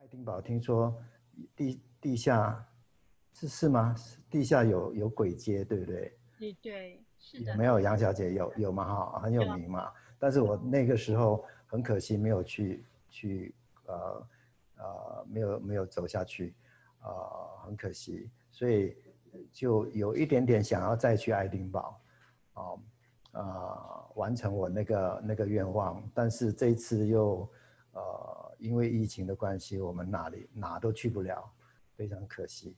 爱丁堡听说地下是吗？地下有鬼街，对不对？ 对，是的。 有没有杨小姐？有吗？哈，很有名嘛。但是我那个时候很可惜没有去没有走下去，很可惜，所以就有一点点想要再去爱丁堡，完成我那个愿望。但是这一次又因为疫情的关系，我们哪都去不了，非常可惜。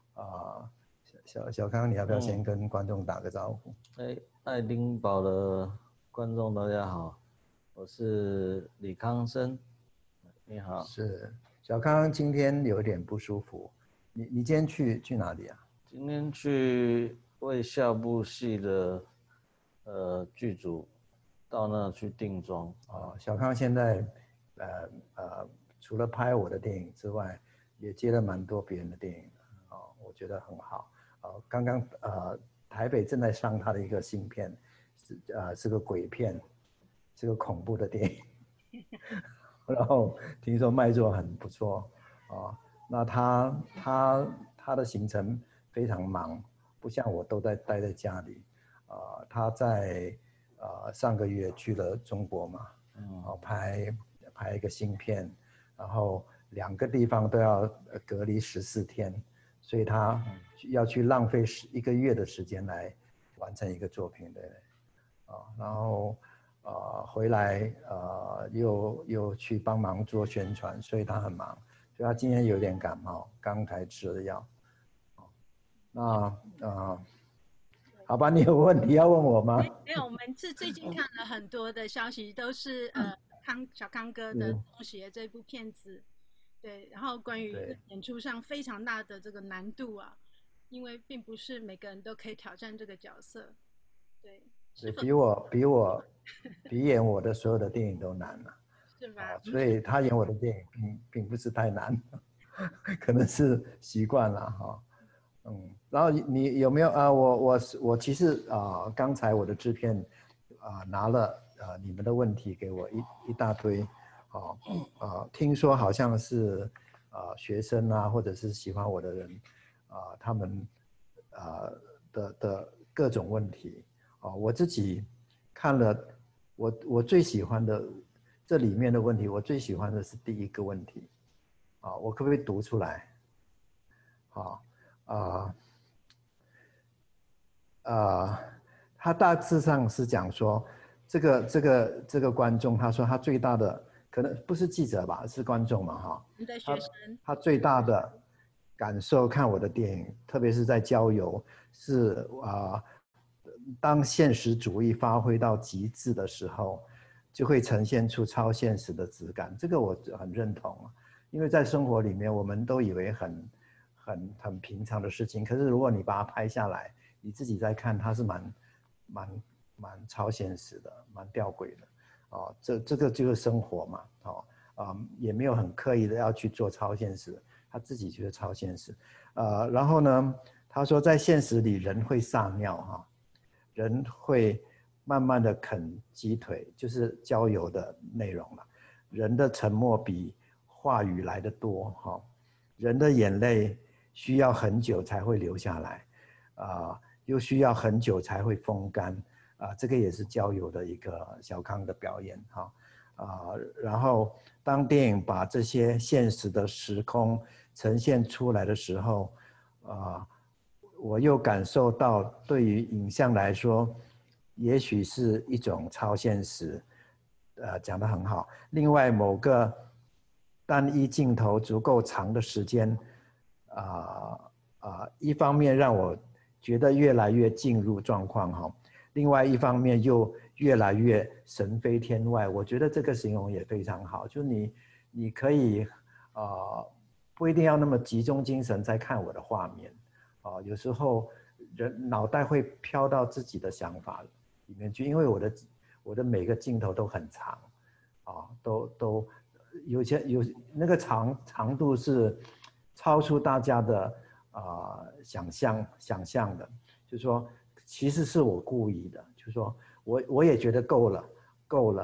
小康，你要不要先跟观众打个招呼？ 爱丁堡的观众大家好，我是李康生，你好。 是小康，今天有点不舒服，你今天去哪里啊？ 今天去为下部戏的剧组到那去定妆。 小康现在除了拍我的电影之外，也接了蛮多别人的电影的，我觉得很好。刚刚台北正在上他的一个新片，是个鬼片，是个恐怖的电影，然后听说卖座很不错那他的行程非常忙，不像我都待在家里。他在上个月去了中国嘛，拍一个新片，然后2个地方都要隔离14天，所以他要去浪费1个月的时间来完成一个作品的，然后回来又去帮忙做宣传，所以他很忙，所以他今天有点感冒，刚才吃了药。那好吧，你有问题要问我吗？ 没有，我们是最近看了很多的消息，都是小康哥的《中邪》这部片子，对，然后关于演出上非常大的这个难度啊，因为并不是每个人都可以挑战这个角色，对， 比演我的所有的电影都难了， 是吧？ 所以他演我的电影并不是太难，可能是习惯了哈。然后你有没有我其实刚才我的制片拿了你们的问题给我一大堆，听说好像是学生啊或者是喜欢我的人他们的各种问题我自己看了我最喜欢的这里面的问题，我最喜欢的是第1个问题我可不可以读出来？他大致上是讲说，这个观众，他说他最大的可能不是记者吧，是观众嘛哈。 学生他最大的感受看我的电影，特别是在郊游，是当现实主义发挥到极致的时候，就会呈现出超现实的质感。这个我很认同因为在生活里面，我们都以为很平常的事情，可是如果你把它拍下来，你自己在看，它是蛮超现实的，蛮吊诡的这个就是生活嘛也没有很刻意的要去做超现实，他自己觉得超现实然后呢，他说在现实里人会撒尿人会慢慢的啃鸡腿，就是郊游的内容了。人的沉默比话语来得多人的眼泪需要很久才会流下来又需要很久才会风干这个也是郊游的一个小康的表演然后当电影把这些现实的时空呈现出来的时候我又感受到对于影像来说也许是一种超现实讲得很好。另外某个单一镜头足够长的时间一方面让我觉得越来越进入状况另外一方面又越来越神飞天外。我觉得这个形容也非常好，就你可以不一定要那么集中精神在看我的画面有时候人脑袋会飘到自己的想法里面去，因为我的每个镜头都很长都有那个长度是超出大家的想象的，就是说其实是我故意的，就是说我也觉得够了，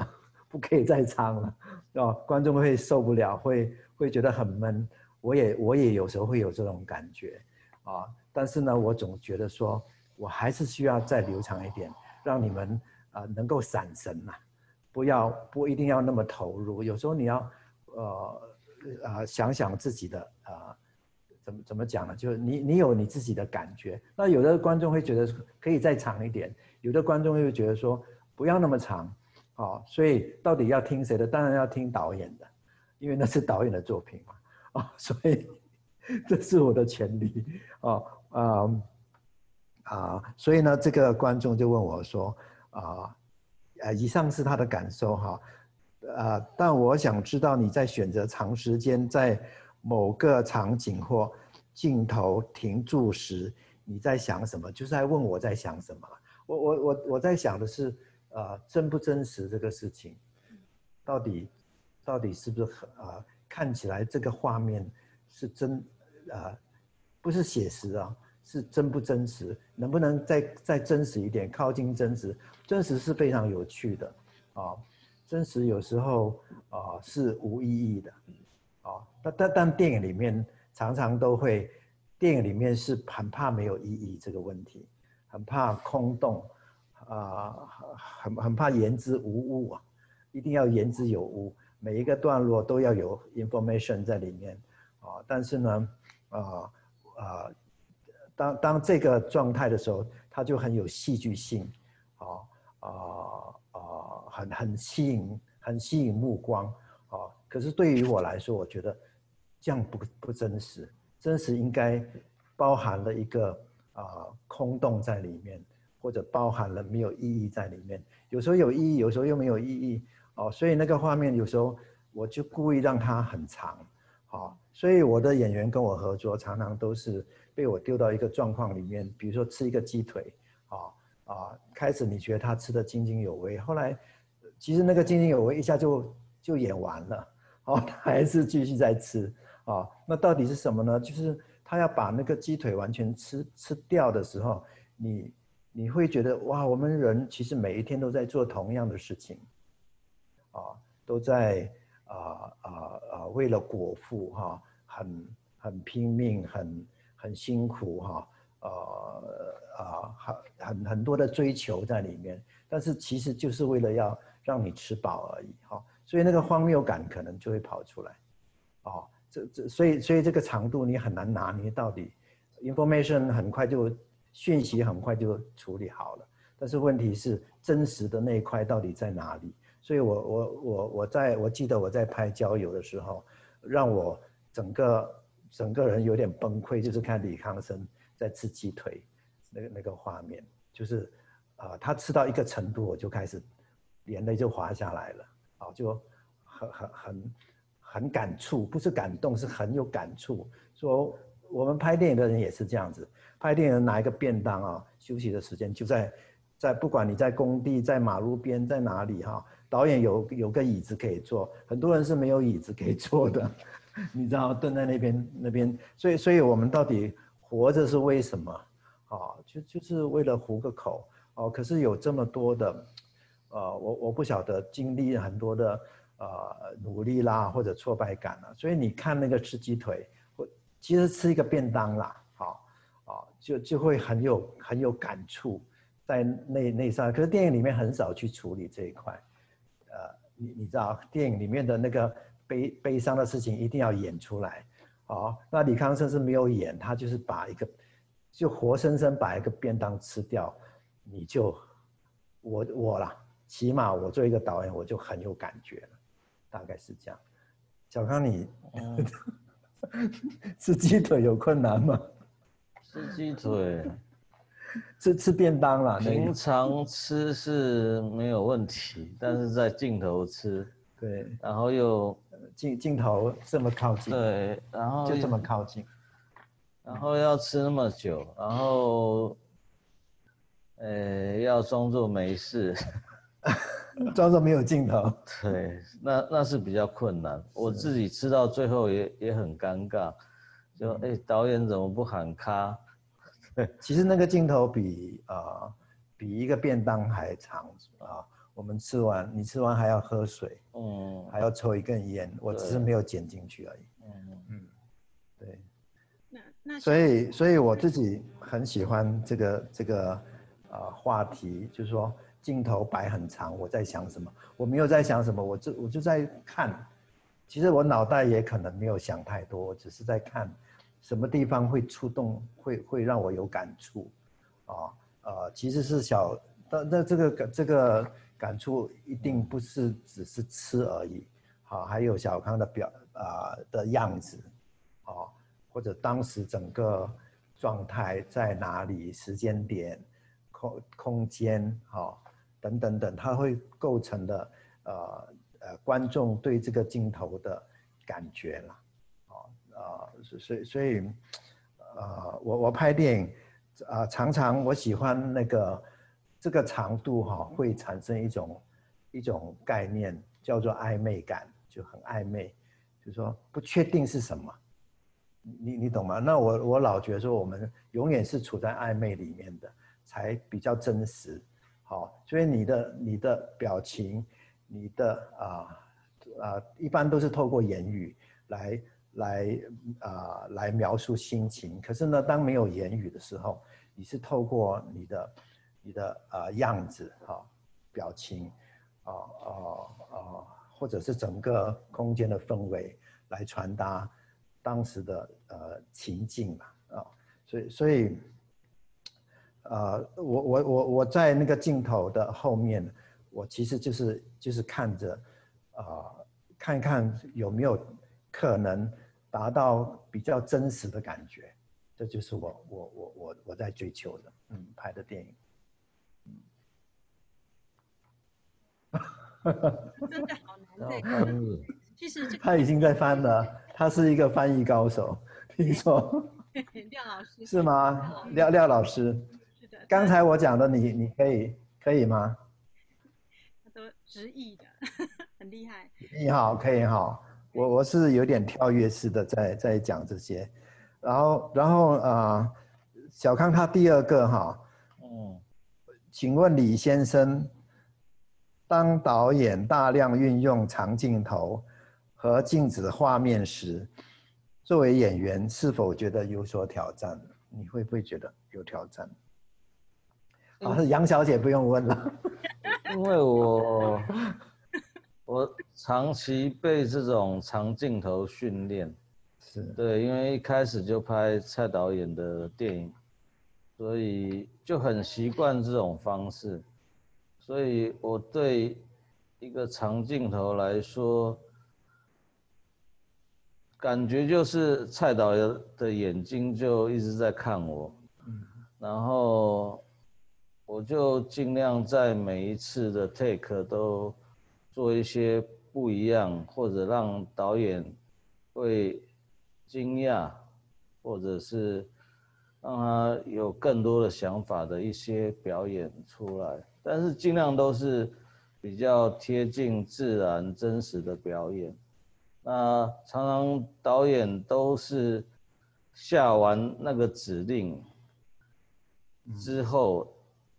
不可以再唱了，哦，观众会受不了，会觉得很闷。我也有时候会有这种感觉啊，但是呢，我总觉得说，我还是需要再留长一点，让你们能够散神呐，不一定要那么投入。有时候你要想想自己的怎么讲呢？就是你有你自己的感觉。那有的观众会觉得可以再长一点，有的观众会觉得说不要那么长，哦，所以到底要听谁的？当然要听导演的，因为那是导演的作品嘛，哦，所以这是我的权利，哦，所以呢，这个观众就问我说，以上是他的感受哈，但我想知道你在选择长时间在某个场景或镜头停住时，你在想什么？就是在问我在想什么。我在想的是，真不真实这个事情，到底是不是看起来这个画面是真不是写实啊，是真不真实？能不能再真实一点，靠近真实？真实是非常有趣的啊，真实有时候是无意义的啊，但电影里面常常都会，电影里面是很怕没有意义这个问题，很怕空洞很怕言之无物啊，一定要言之有物，每一个段落都要有 information 在里面啊，但是呢当这个状态的时候，它就很有戏剧性，很吸引目光，可是对于我来说，我觉得这样不真实，真实应该包含了一个空洞在里面，或者包含了没有意义在里面，有时候有意义，有时候又没有意义，所以那个画面有时候我就故意让它很长，所以我的演员跟我合作，常常都是被我丢到一个状况里面，比如说吃一个鸡腿，开始你觉得他吃得津津有味，后来其实那个津津有味一下就演完了，他还是继续在吃，那到底是什么呢？就是他要把那个鸡腿完全吃掉的时候，你会觉得哇，我们人其实每一天都在做同样的事情，都在为了果腹很拼命，很辛苦很多的追求在里面，但是其实就是为了要让你吃饱而已所以那个荒谬感可能就会跑出来所以这个长度你很难拿捏到底 information 讯息很快就处理好了，但是问题是真实的那一块到底在哪里？所以我记得我在拍郊游的时候，让我整个人有点崩溃，就是看李康生在吃鸡腿那个画面，就是他吃到一个程度，我就开始眼泪就滑下来了就很感触，不是感动，是很有感触。说我们拍电影的人也是这样子，拍电影拿一个便当休息的时间就在不管你在工地，在马路边，在哪里导演有个椅子可以坐，很多人是没有椅子可以坐的，你知道，蹲在那边，所以我们到底活着是为什么就是为了糊个口可是有这么多的我不晓得经历很多的努力啦，或者挫败感所以你看那个吃鸡腿，其实吃一个便当啦就会很有感触在那上，可是电影里面很少去处理这一块你知道电影里面的那个悲伤的事情一定要演出来那李康生是没有演，他就是就活生生把一个便当吃掉，你就我啦，起码我做一个导演我就很有感觉了，大概是这样。小康你吃鸡腿有困难吗？ 吃鸡腿吃便当啦， 平常吃是没有问题，但是在镜头吃， 对， 然后又镜头这么靠近， 对，然后就这么靠近， 然后要吃那么久，然后要装作没事， 装作没有镜头， 对，那是比较困难。我自己吃到最后也很尴尬，就导演怎么不喊卡？对， 其实那个镜头比一个便当还长我们吃完，你吃完还要喝水，还要抽一根烟，我只是没有剪进去而已。对。所以我自己很喜欢这个话题，就是说镜头摆很长，我在想什么？我没有在想什么，我就在看。其实我脑袋也可能没有想太多，我只是在看什么地方会触动，会让我有感触。其实是但这个感触一定不是只是吃而已，还有小康的的样子，或者当时整个状态在哪里，时间点、空间，等等等，它会构成的观众对这个镜头的感觉啦，所以我拍电影常常我喜欢这个长度会产生一种概念叫做暧昧感，就很暧昧，就是说不确定是什么。你懂吗？那我老觉得说我们永远是处在暧昧里面的，才比较真实。所以你的表情，你的一般都是透过言语来描述心情。可是呢，当没有言语的时候，你是透过你的样子表情或者是整个空间的氛围来传达当时的情境嘛，所以我在那个镜头的后面，我其实就是看着看看有没有可能达到比较真实的感觉，这就是我在追求的，拍的电影。 真的好难翻译。 其实他已经在翻了，他是一个翻译高手，听说。 廖老师是吗？廖老师。 是的。 刚才我讲的你可以吗？ 他都直译的，很厉害。 你好，可以好。我是有点跳跃式的在讲这些，然后小康他第二个请问李先生，当导演大量运用长镜头和静止画面时，作为演员是否觉得有所挑战？你会不会觉得有挑战？杨小姐不用问了。 因为我长期被这种长镜头训练，对，因为一开始就拍蔡导演的电影，所以就很习惯这种方式，所以我对一个长镜头来说，感觉就是蔡导演的眼睛就一直在看我，然后我就尽量在每一次的 take 都做一些不一样，或者让导演会惊讶，或者是让他有更多的想法的一些表演出来，但是尽量都是比较贴近自然真实的表演。那常常导演都是下完那个指令之后，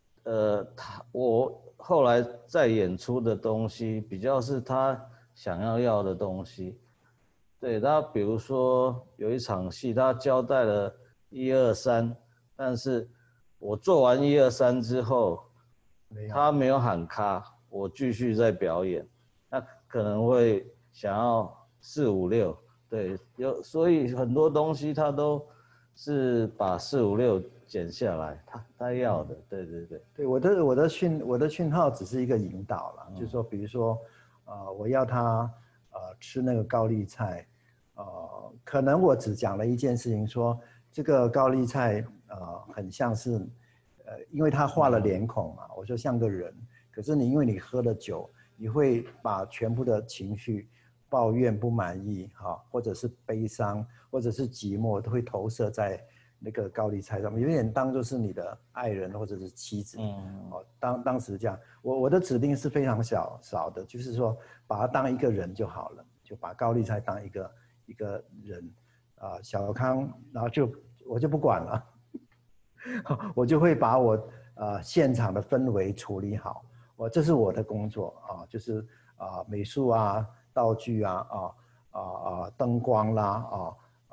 我后来再演出的东西比较是他想要的东西。对，他比如说有一场戏，他交代了1、2、3，但是我做完1、2、3之后，他没有喊卡，我继续在表演，那可能会想要4、5、6，对，所以很多东西他都是把4、5、6剪下来，他要的，对， 我的讯号只是一个引导啦，就是说，比如说，我要他吃那个高丽菜，可能我只讲了一件事情，说这个高丽菜很像是，因为他画了脸孔嘛，我说像个人，可是因为你喝了酒，你会把全部的情绪、抱怨、不满意或者是悲伤，或者是寂寞，都会投射在那个高丽菜上面，有点当作是你的爱人或者是妻子。当时这样，我的指令是非常少的，就是说把它当一个人就好了，就把高丽菜当一个人小康，然后我就不管了，我就会把我现场的氛围处理好， 这是我的工作啊，就是美术啊、道具啊、灯光啦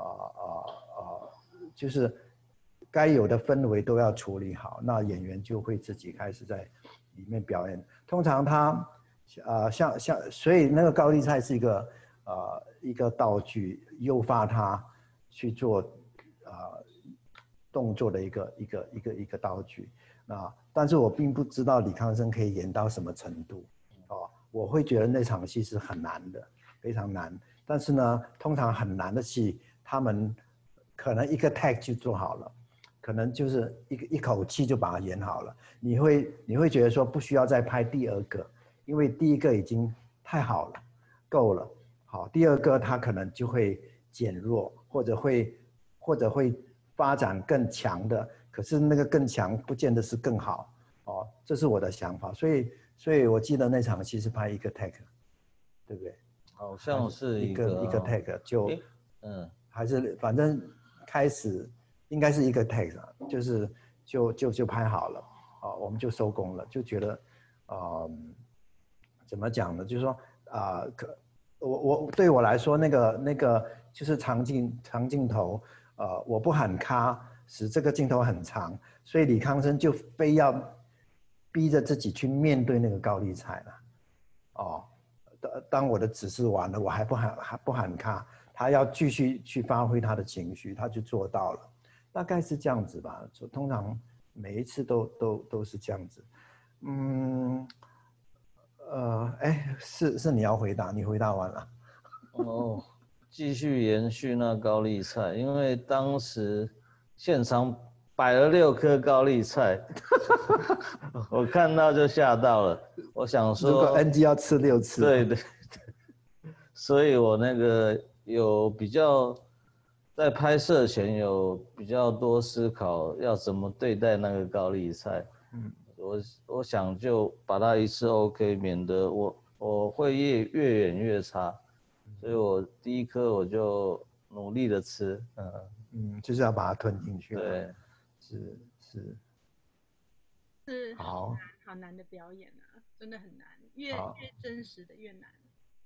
就是该有的氛围都要处理好，那演员就会自己开始在里面表演。通常他所以那个高丽菜是一个道具，诱发他去做动作的一个道具。但是我并不知道李康生可以演到什么程度我会觉得那场戏是很难的，非常难。但是呢，通常很难的戏，他们可能一个 take 就做好了，可能就是一口气就把它演好了。你会觉得说不需要再拍第二个，因为第一个已经太好了，够了。好，第二个他可能就会减弱，或者会发展更强的，可是那个更强不见得是更好这是我的想法。所以我记得那场戏是拍一个 take， 对不对？ 好像是一个 take 就还是反正开始应该是一个 take 就是就拍好了我们就收工了，就觉得怎么讲呢？就是说对我来说那个就是长镜头我不喊咔，使这个镜头很长，所以李康生就非要逼着自己去面对那个高丽菜了当我的指示完了，我还不喊咔，他要继续去发挥他的情绪，他就做到了，大概是这样子吧。通常每一次都是这样子。是你要回答，你回答完了。 继续延续那高丽菜，因为当时现场摆了6颗高丽菜，我看到就吓到了。我想说， 如果 NG 要吃6次， 对，所以我那个有比较在拍摄前有比较多思考要怎么对待那个高丽菜。我想就把它一次 OK， 免得我会越演越差。所以我第一颗我就努力的吃， 就是要把它吞进去。 对， 是好难的表演啊，真的很难，越真实的越难。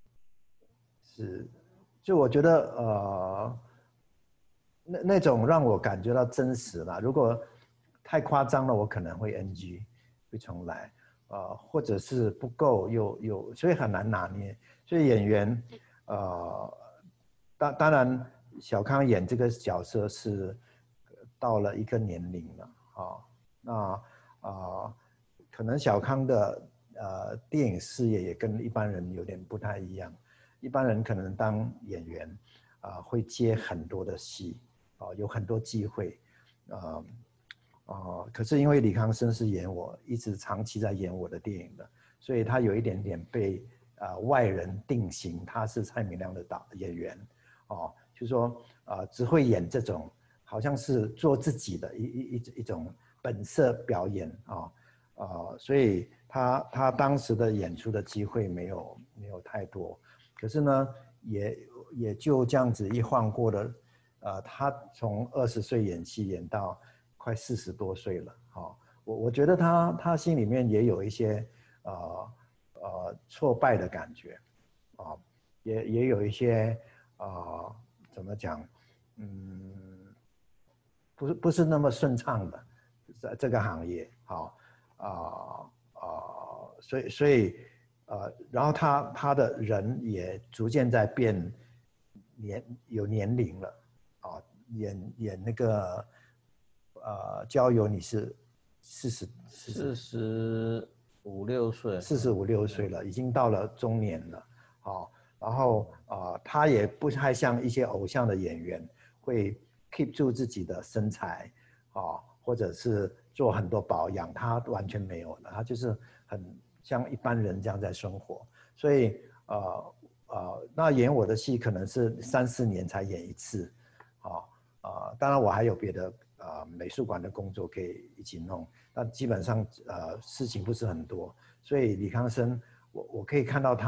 就我觉得那种让我感觉到真实啦，如果太夸张了，我可能会 NG， 会重来，或者是不够又所以很难拿捏。所以演员当然小康演这个角色是到了一个年龄了可能小康的电影事业也跟一般人有点不太一样。一般人可能当演员会接很多的戏有很多机会可是因为李康生是一直长期在演我的电影的，所以他有一点点被外人定型，他是蔡明亮的演员就是说只会演这种好像是做自己的一种本色表演所以他当时的演出的机会没有太多。可是呢，也就这样子一晃过了，他从20岁演戏演到快40多岁了，我觉得他心里面也有一些挫败的感觉，也有一些怎么讲，不是那么顺畅的，在这个行业，所以。然后他的人也逐渐在变有年龄了演那个郊游你是 45、6岁 ，45、6岁了，已经到了中年了然后他也不太像一些偶像的演员会 keep 住自己的身材或者是做很多保养，他完全没有了，他就是很像一般人这样在生活。所以那演我的戏可能是3、4年才演一次当然我还有别的美术馆的工作可以一起弄，但基本上事情不是很多，所以李康生我可以看到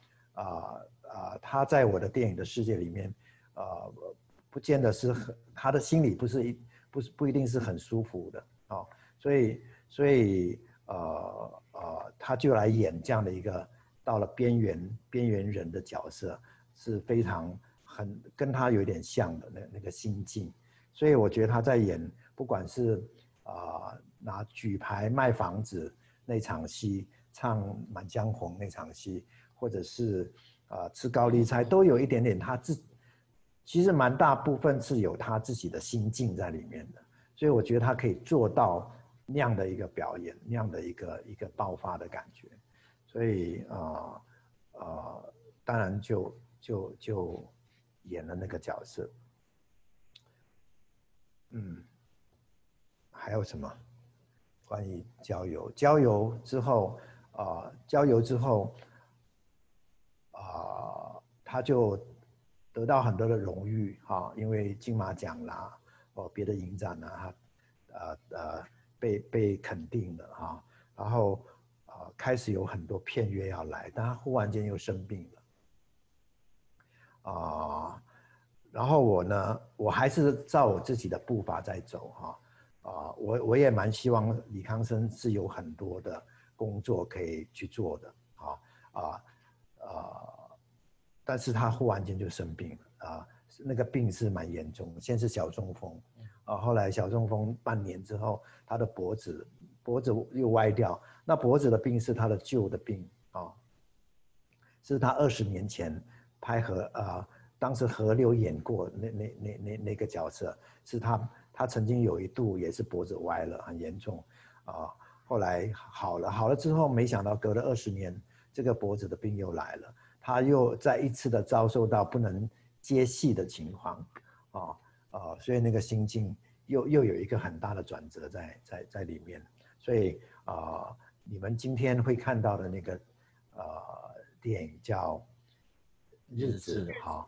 他在我的电影的世界里面不见得是他的心里不一定是很舒服的所以他就来演这样的一个到了边缘人的角色，是非常跟他有点像的那个心境，所以我觉得他在演不管是拿举牌卖房子那场戏，唱《满江红》那场戏，或者是吃高丽菜，都有一点点其实蛮大部分是有他自己的心境在里面的，所以我觉得他可以做到那样的一个表演，那样的一个爆发的感觉，所以当然就演了那个角色。还有什么关于郊游？郊游之后他就得到很多的荣誉因为金马奖啦，别的影展啊，被肯定了然后开始有很多片约要来，但他忽然间又生病了然后我呢，我还是照我自己的步伐在走我也蛮希望李康生是有很多的工作可以去做的但是他忽然间就生病了那个病是蛮严重的，先是小中风后来小中风半年之后，他的脖子又歪掉，那脖子的病是他的旧的病是他20年前拍当时河流演过那个角色，是他曾经有一度也是脖子歪了，很严重后来好了之后，没想到隔了20年，这个脖子的病又来了，他又再一次的遭受到不能接戏的情况所以那个心境又有一个很大的转折在里面，所以你们今天会看到的那个电影叫《日子》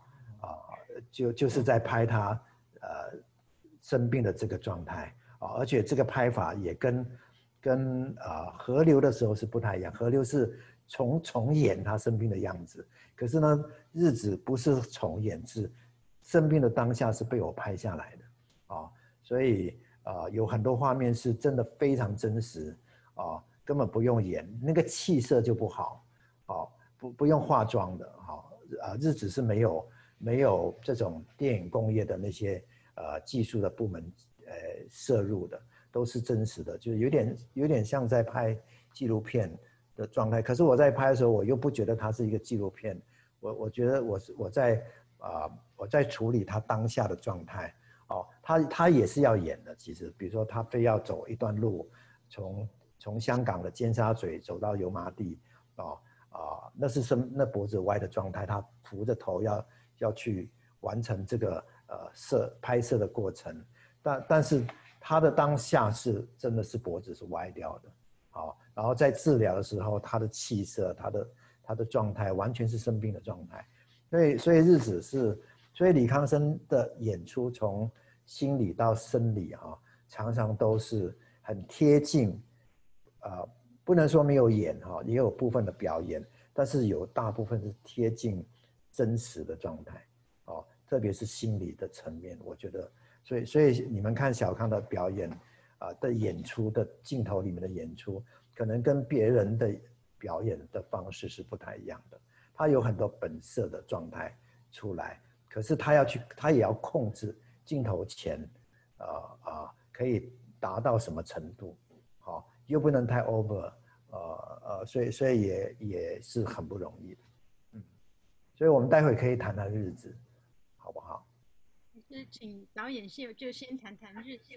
就是在拍他生病的这个状态而且这个拍法也跟河流的时候是不太一样，河流是重演他生病的样子，可是呢，日子不是重演，是生病的当下是被我拍下来的所以有很多画面是真的非常真实根本不用演，那个气色就不好不用化妆的日子是没有这种电影工业的那些技术的部门摄入的，都是真实的，就有点像在拍纪录片的状态。可是我在拍的时候，我又不觉得它是一个纪录片，我觉得我在处理他当下的状态他也是要演的。其实比如说他非要走一段路，从香港的尖沙咀走到油麻地那是那脖子歪的状态，他扶着头要去完成这个拍摄的过程，但是他的当下是真的是脖子是歪掉的然后在治疗的时候，他的气色他的状态完全是生病的状态，所以日子所以李康生的演出从心理到生理常常都是很贴近不能说没有演也有部分的表演，但是有大部分是贴近真实的状态特别是心理的层面，我觉得所以你们看小康的表演的演出的镜头里面的演出，可能跟别人的表演的方式是不太一样的，他有很多本色的状态出来，可是他也要控制镜头前可以达到什么程度又不能太 over所以也是很不容易的所以我们待会可以谈谈日子好不好？ 是请导演就先谈谈日子。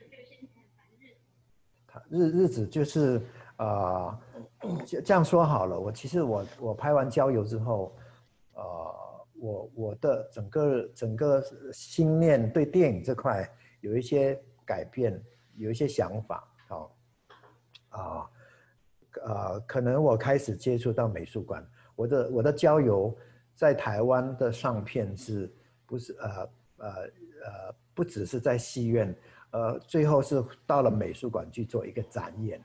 日子就是这样说好了。其实我拍完郊游之后，我的整个心念对电影这块有一些改变，有一些想法可能我开始接触到美术馆。我的郊游在台湾的上片是不是不只是在戏院，最后是到了美术馆去做一个展演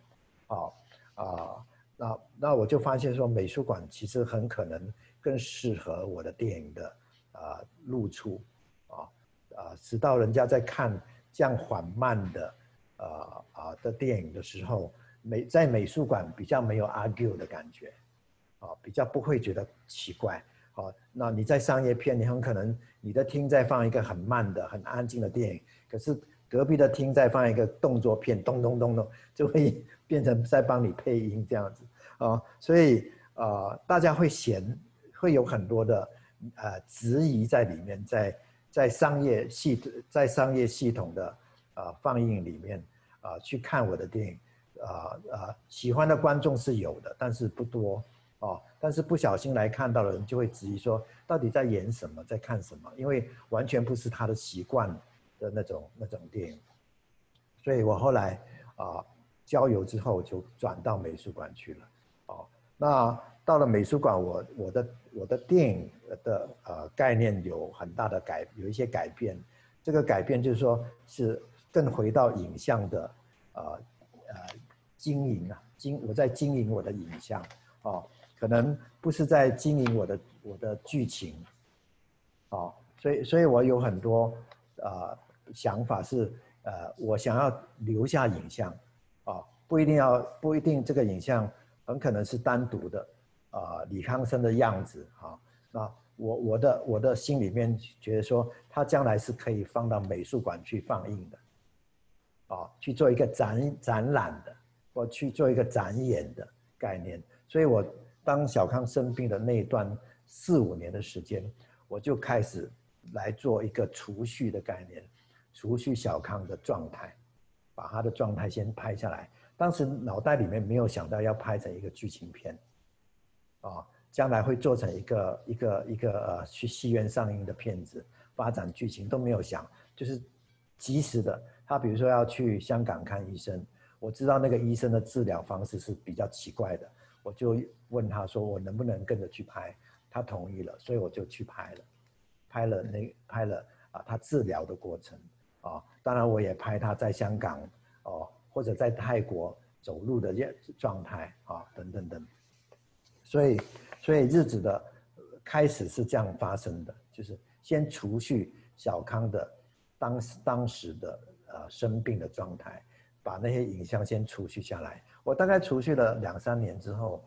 那我就发现说美术馆其实很可能更适合我的电影的露出直到人家在看这样缓慢的电影的时候， 在美术馆比较没有 argue 的感觉，比较不会觉得奇怪。那你在商业片，你很可能你的厅在放一个很慢的、很安静的电影，可是隔壁的厅在放一个动作片，咚咚咚咚，就会变成在帮你配音这样子所以大家会有很多的质疑在里面，在商业系统的放映里面去看我的电影，喜欢的观众是有的，但是不多。但是不小心来看到的人就会质疑说，到底在演什么，在看什么？因为完全不是他的习惯的那种电影。所以我后来郊游之后就转到美术馆去了。那到了美术馆，我的电影的概念有很大的有一些改变。这个改变就是说是更回到影像的经营我在经营我的影像可能不是在经营我的剧情所以我有很多想法是我想要留下影像不一定这个影像很可能是单独的李康生的样子那我的心里面觉得说他将来是可以放到美术馆去放映的去做一个展览的或去做一个展演的概念。所以我当小康生病的那一段4、5年的时间，我就开始来做一个储蓄的概念，储蓄小康的状态，把他的状态先拍下来。当时脑袋里面没有想到要拍成一个剧情片将来会做成一个去戏院上映的片子，发展剧情都没有想，就是及时的。他比如说要去香港看医生，我知道那个医生的治疗方式是比较奇怪的，我就问他说我能不能跟着去拍，他同意了，所以我就去拍了他治疗的过程当然我也拍他在香港或者在泰国走路的状态等等等。所以日子的开始是这样发生的，就是先储蓄小康的当时的生病的状态，把那些影像先储蓄下来。我大概储蓄了2、3年之后，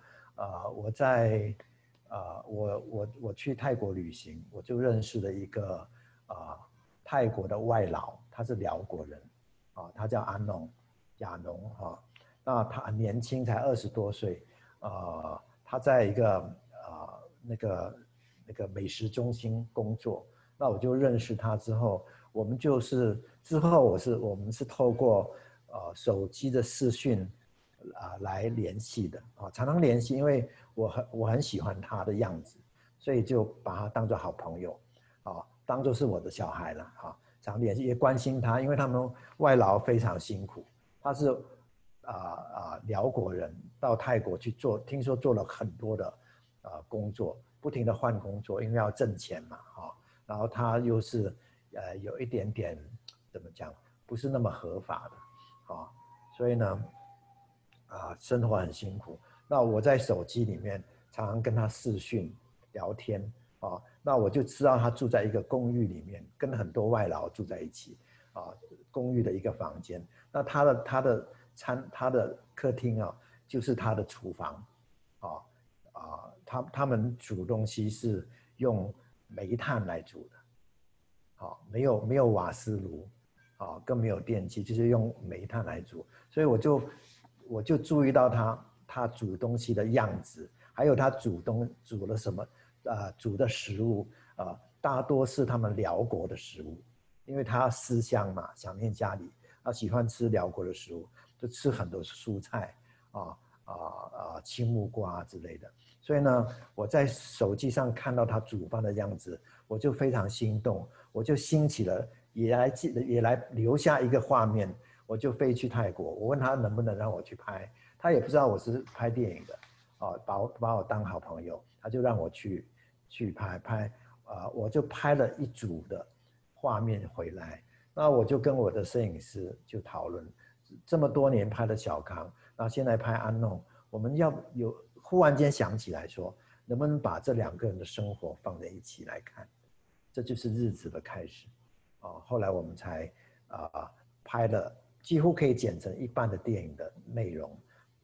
我去泰国旅行，我就认识了一个泰国的外劳，他是辽国人他叫亚农那他很年轻，才20多岁他在一个那个美食中心工作，那我就认识他之后，我们是透过手机的视讯来联系的常常联系，因为我很喜欢他的样子，所以就把他当作好朋友当作是我的小孩了常联系也关心他，因为他们外劳非常辛苦，他是辽国人到泰国去做，听说做了很多的工作，不停的换工作，因为要挣钱嘛然后他又是有一点点怎么讲，不是那么合法的所以呢生活很辛苦。那我在手机里面常常跟他视讯聊天那我就知道他住在一个公寓里面，跟很多外劳住在一起公寓的一个房间。那他的客厅就是他的厨房他们煮东西是用煤炭来煮的没有瓦斯炉更没有电器，就是用煤炭来煮。所以我就注意到他煮东西的样子，还有他煮了什么煮的食物大多是他们辽国的食物，因为他思乡嘛，想念家里，他喜欢吃辽国的食物，就吃很多蔬菜青木瓜之类的。所以呢，我在手机上看到他煮饭的样子，我就非常心动，我就兴起了也来留下一个画面，我就飞去泰国，我问他能不能让我去拍，他也不知道我是拍电影的把我当好朋友，他就让我去拍我就拍了一组的画面回来。那我就跟我的摄影师就讨论，这么多年拍的小康，然后现在拍安弄，我们要忽然間想起来说，能不能把这2个人的生活放在一起来看，这就是日子的开始后来我们才拍了几乎可以剪成一半的电影的内容，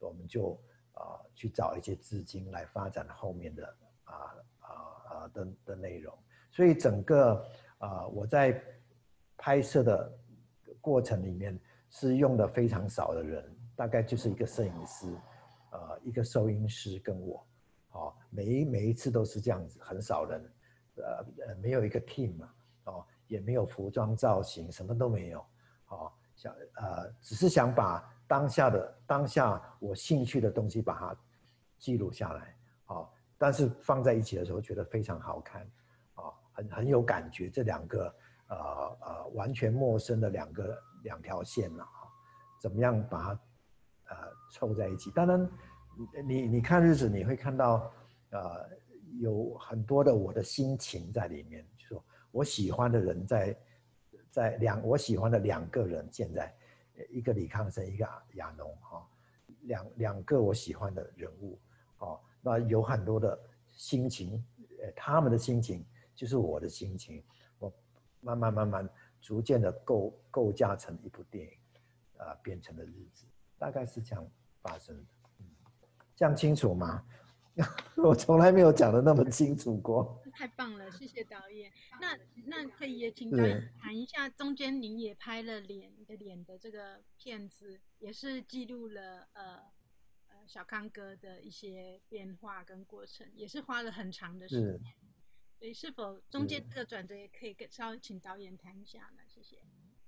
我们就去找一些资金来发展后面的的内容。所以整个我在拍摄的过程里面是用的非常少的人，大概就是一个摄影师，一个收音师跟我，每一次都是这样子，很少人，没有一个 team 嘛，也没有服装造型，什么都没有，只是想把当下我兴趣的东西把它记录下来，但是放在一起的时候觉得非常好看，很有感觉，这两个完全陌生的两条线了，怎么样把它凑在一起？当然，你看日子你会看到有很多的我的心情在里面，就说我喜欢的人我喜欢的2个人，现在一个李康生，一个亚农，两个我喜欢的人物，那有很多的心情，他们的心情就是我的心情，我慢慢逐渐的构架成一部电影，变成了日子，大概是这样发生的。这样清楚吗？我从来没有讲的那么清楚过。 太棒了，谢谢导演。那可以也请导演谈一下，中间您也拍了脸的这个片子，也是记录了小康哥的一些变化跟过程，也是花了很长的时间。所以是否中间这个转折也可以稍微请导演谈一下呢？谢谢。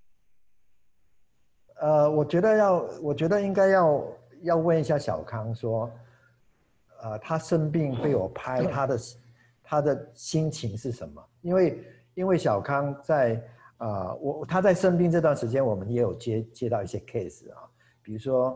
我觉得应该要问一下小康说，他生病被我拍，他的心情是什么？因为小康在他在生病这段时间，我们也有接到一些 case 比如说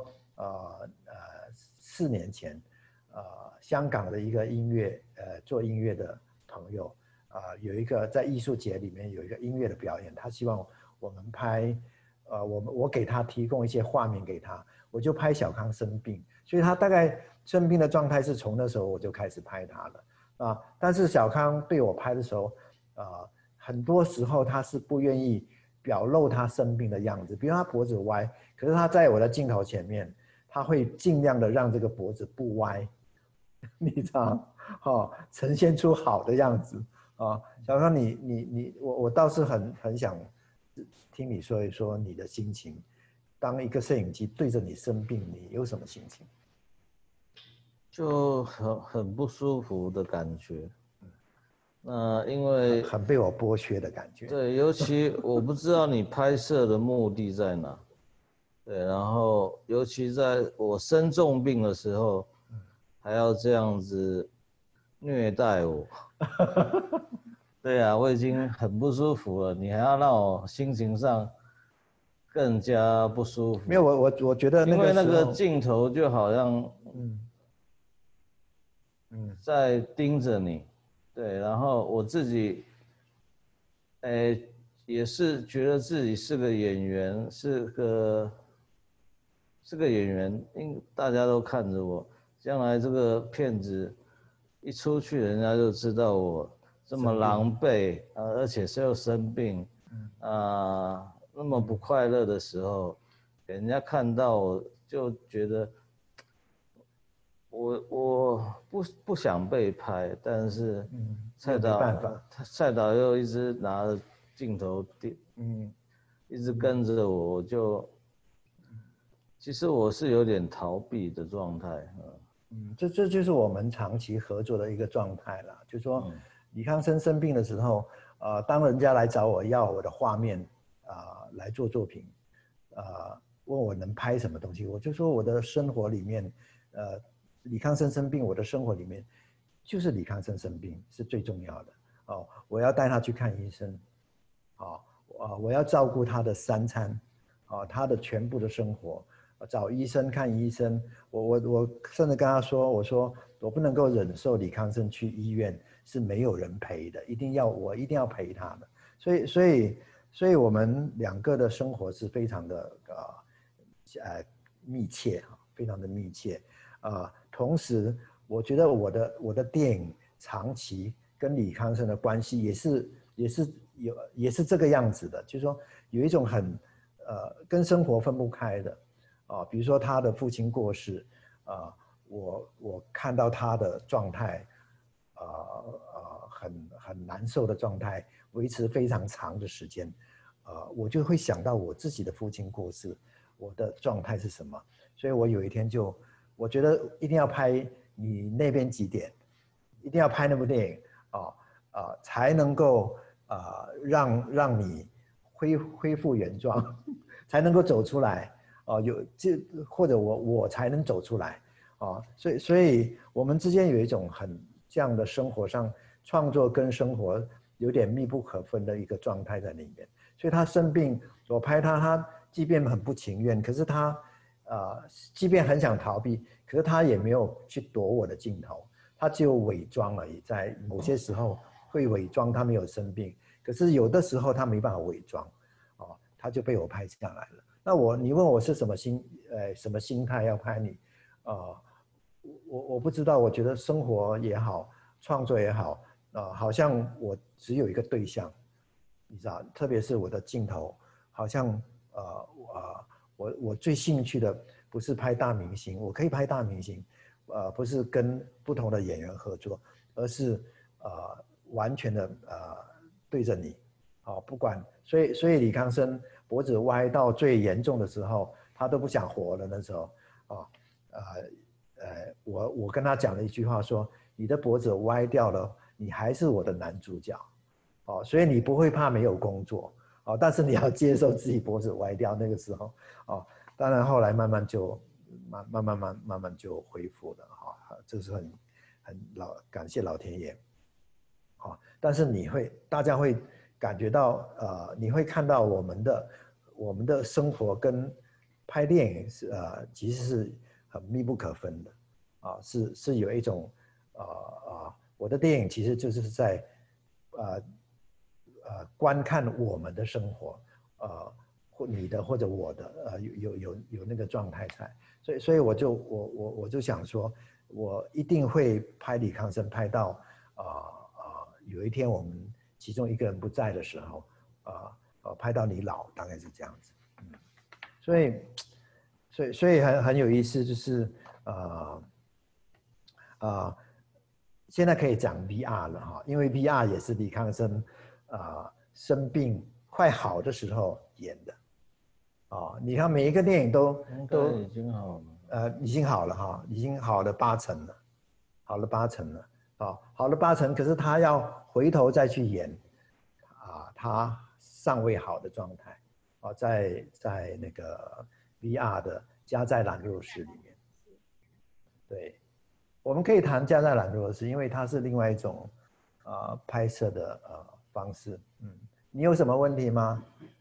4年前，香港的一个做音乐的朋友，有一个在艺术节里面有一个音乐的表演，他希望我们拍，我给他提供一些画面给他，我就拍小康生病，所以他大概生病的状态是从那时候我就开始拍他了，但是小康被我拍的时候，很多时候他是不愿意表露他生病的样子，比如他脖子歪，可是他在我的镜头前面，他会尽量的让这个脖子不歪，你知道，呈现出好的样子啊。小康，我倒是很想听你说一说你的心情，当一个摄影机对着你生病，你有什么心情？ 就很不舒服的感觉。那因为很被我剥削的感觉。 对，尤其我不知道你拍摄的目的在哪。对，然后尤其在我生重病的时候，还要这样子虐待我。对啊，我已经很不舒服了，你还要让我心情上更加不舒服。 没有，我觉得因为那个镜头就好像在盯着你。对，然后我自己，也是觉得自己是个演员，是个演员，大家都看着我，将来这个片子一出去，人家就知道我这么狼狈，而且是又生病，那么不快乐的时候，给人家看到我就觉得。我不想被拍，但是蔡导又一直拿着镜头一直跟着我，其实我是有点逃避的状态。 这就是我们长期合作的一个状态啦。就是说，李康生生病的时候，当人家来找我要我的画面来做作品，问我能拍什么东西，我就说我的生活里面，李康生生病，我的生活里面就是李康生生病是最重要的我要带他去看医生，我要照顾他的3餐，他的全部的生活，找医生看医生，我甚至跟他说，我说我不能够忍受李康生去医院是没有人陪的，我一定要陪他的，所以我们2个的生活是非常的密切，非常的密切。同时我觉得我的电影长期跟李康生的关系也是这个样子的，就是说有一种很跟生活分不开的比如说他的父亲过世， 我看到他的状态，很难受的状态，维持非常长的时间，我就会想到我自己的父亲过世，我的状态是什么？所以我有一天我觉得一定要拍你那边几点，一定要拍那部电影才能够让你恢复原状，才能够走出来或者我才能走出来所以我们之间有一种很这样的生活上创作跟生活有点密不可分的一个状态在里面。所以他生病，我拍他即便很不情愿，可是他即便很想逃避，可是他也没有去躲我的镜头，他只有伪装而已，在某些时候会伪装他没有生病，可是有的时候他没办法伪装他就被我拍下来了。那你问我是什么心态要拍你我不知道，我觉得生活也好，创作也好好像我只有一个对象，你知道，特别是我的镜头，好像我最兴趣的不是拍大明星，我可以拍大明星，不是跟不同的演员合作，而是完全的对着你不管，所以李康生脖子歪到最严重的时候，他都不想活了那时候我跟他讲了一句话说，你的脖子歪掉了，你还是我的男主角所以你不会怕没有工作但是你要接受自己脖子歪掉那个时候当然后来慢慢就恢复了这是很感谢老天爷但是大家会感觉到你会看到我们的生活跟拍电影其实是很密不可分的是有一种我的电影其实就是在观看我们的生活或你的或者我的有那个状态在，所以我就想说，我一定会拍李康生拍到有一天我们其中一个人不在的时候拍到你老，大概是这样子所以很有意思，就是现在可以讲 VR 了因为 VR 也是李康生生病快好的时候演的你看每一个电影都已经好了已经好了已经好了80%了，好了80%了好了80%，可是他要回头再去演他尚未好的状态在那个 VR 的家在懒弱室里面。对，我们可以谈家在懒弱室，因为它是另外一种拍摄的方式。你有什么问题吗？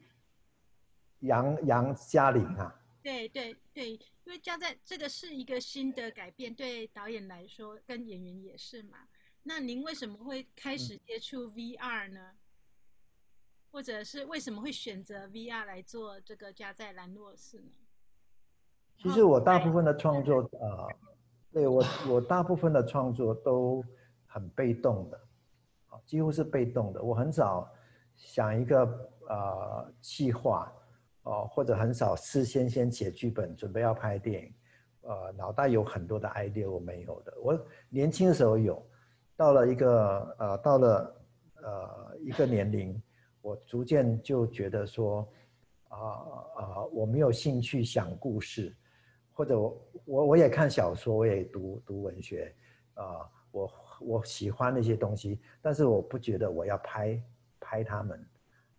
杨嘉玲对，因为家在这个是一个新的改变，对导演来说跟演员也是嘛。那您为什么会开始接触 VR 呢？或者是为什么会选择 VR 来做这个家在兰若寺呢？ 其实我大部分的创作对我大部分的创作都很被动的几乎是被动的，我很少想一个企划或者很少事先写剧本准备要拍电影脑袋有很多的 idea 我没有的。我年轻的时候有，到了一个年龄，我逐渐就觉得说我没有兴趣想故事，或者我也看小说，我也读文学我喜欢那些东西，但是我不觉得我要拍他们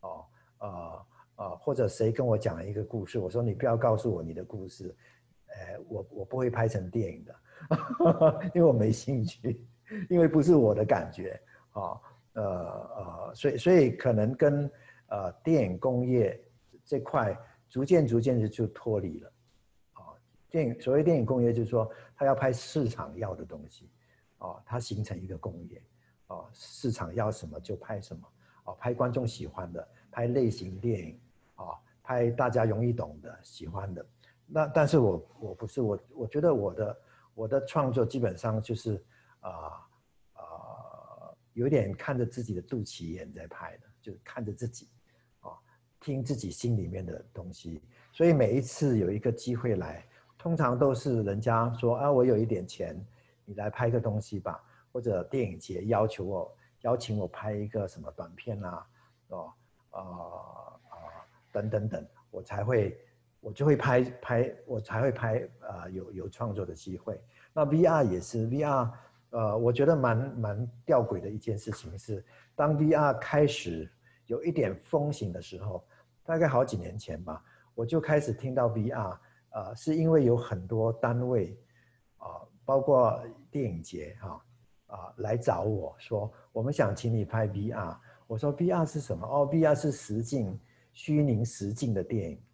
或者谁跟我讲一个故事，我说你不要告诉我你的故事我不会拍成电影的因为我没兴趣，因为不是我的感觉所以可能跟电影工业这块逐渐就脱离了所谓电影工业就是说他要拍市场要的东西它形成一个工业市场要什么就拍什么拍观众喜欢的，拍类型电影拍大家容易懂的喜欢的。但是我不是我觉得我的创作基本上就是有点看着自己的肚脐眼在拍的，就是看着自己听自己心里面的东西。所以每一次有一个机会来， 通常都是人家说啊，我有一点钱，你来拍个东西吧，或者电影节邀请我拍一个什么短片啊，等等等，我就会拍，我才会拍有创作的机会。那 VR 也是 VR，我觉得蛮吊诡的一件事情是，当 VR 开始有一点风行的时候，大概好几年前吧，我就开始听到 VR，是因为有很多单位包括电影节来找我说，我们想请你拍 VR。我说 VR 是什么？哦 ，VR 是虚拟实境的电影，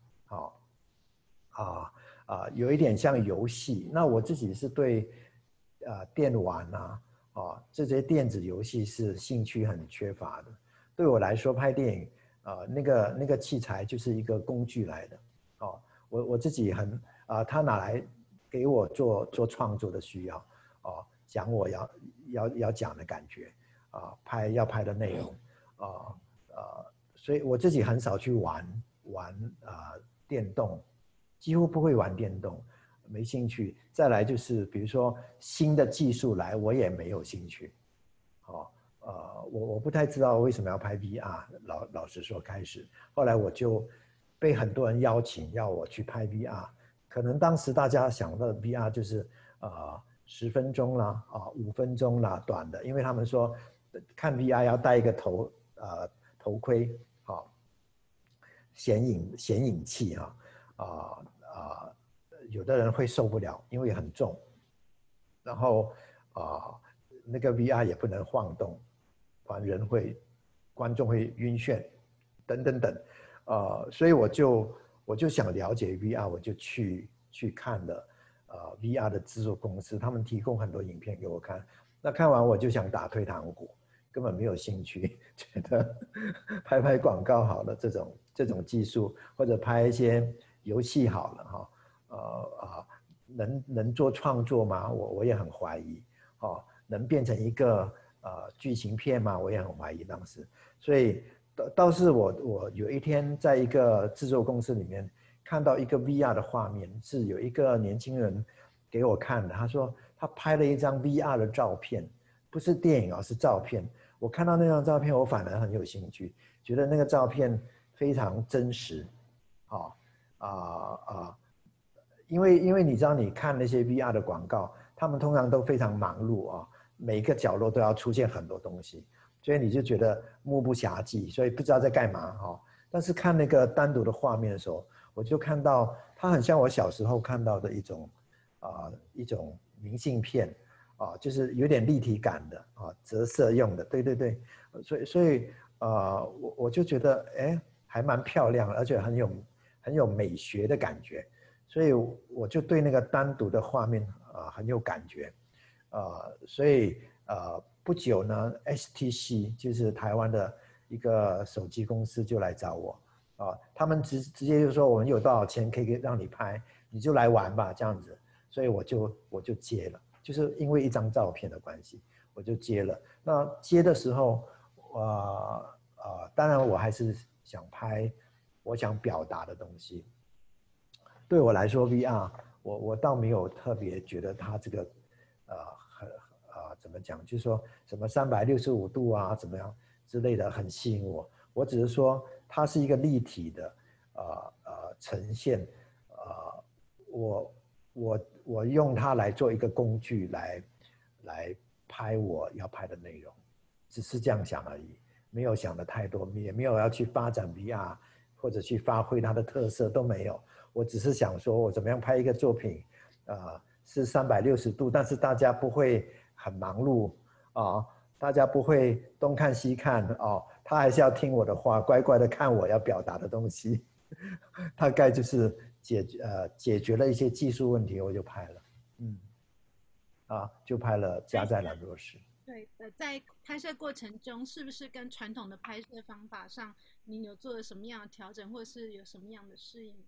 有一点像游戏。那我自己是对电玩这些电子游戏是兴趣很缺乏的。对我来说，拍电影那个器材就是一个工具来的。我自己他拿来给我做创作的需要，讲我要讲的感觉，要拍的内容，所以我自己很少去玩电动，几乎不会玩电动，没兴趣。再来就是比如说新的技术来，我也没有兴趣。我不太知道为什么要拍 VR， 老实说开始，后来我就被很多人邀请要我去拍 VR， 可能当时大家想到的 VR 就是10分钟啦5分钟啦短的，因为他们说看 VR 要戴一个头盔，显影器有的人会受不了，因为很重，然后那个 VR 也不能晃动，不然观众会晕眩，等等等，所以我就想了解 VR， 我就去看了VR 的制作公司，他们提供很多影片给我看，那看完我就想打退堂鼓，根本没有兴趣，觉得拍广告好了，这种技术，或者拍一些游戏好了能做创作吗？我也很怀疑，能变成一个剧情片吗？我也很怀疑当时。所以倒是我有一天在一个制作公司里面看到一个 VR 的画面，是有一个年轻人给我看的，他说他拍了一张 VR 的照片，不是电影是照片。我看到那张照片，我反而很有兴趣，觉得那个照片非常真实，因为你知道，你看那些 VR 的广告，他们通常都非常忙碌每一个角落都要出现很多东西，所以你就觉得目不暇接，所以不知道在干嘛但是看那个单独的画面的时候，我就看到它很像我小时候看到的一种明信片就是有点立体感的折射用的，对，所以我就觉得还蛮漂亮的，而且很有美学的感觉，所以我就对那个单独的画面很有感觉，所以不久呢 ，HTC 就是台湾的一个手机公司就来找我他们直接就说我们有多少钱可以让你拍，你就来玩吧这样子，所以我就接了，就是因为一张照片的关系，我就接了。那接的时候当然我还是想拍我想表达的东西。对我来说 VR 我倒没有特别觉得它这个怎么讲，就是说什么365度怎么样之类的很吸引我，我只是说它是一个立体的呈现，我用它来做一个工具来拍我要拍的内容，只是这样想而已，没有想的太多，也没有要去发展 VR 或者去发挥它的特色都没有，我只是想说我怎么样拍一个作品是360度，但是大家不会很忙碌大家不会东看西看他还是要听我的话，乖乖的看我要表达的东西大概就是解决了一些技术问题，我就拍了就拍了家在兰若市。 对在拍摄过程中，是不是跟传统的拍摄方法上，你有做了什么样的调整，或是有什么样的适应？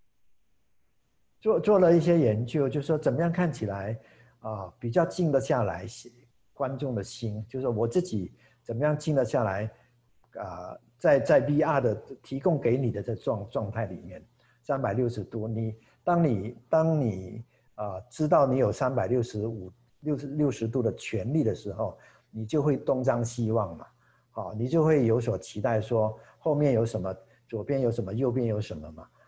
做了一些研究，就是说怎么样看起来比较静得下来观众的心，就是说我自己怎么样静得下来在 VR 的提供给你的这状态里面，360度，你当你知道你有360度的权利的时候，你就会东张西望嘛，你就会有所期待，说后面有什么，左边有什么，右边有什么嘛，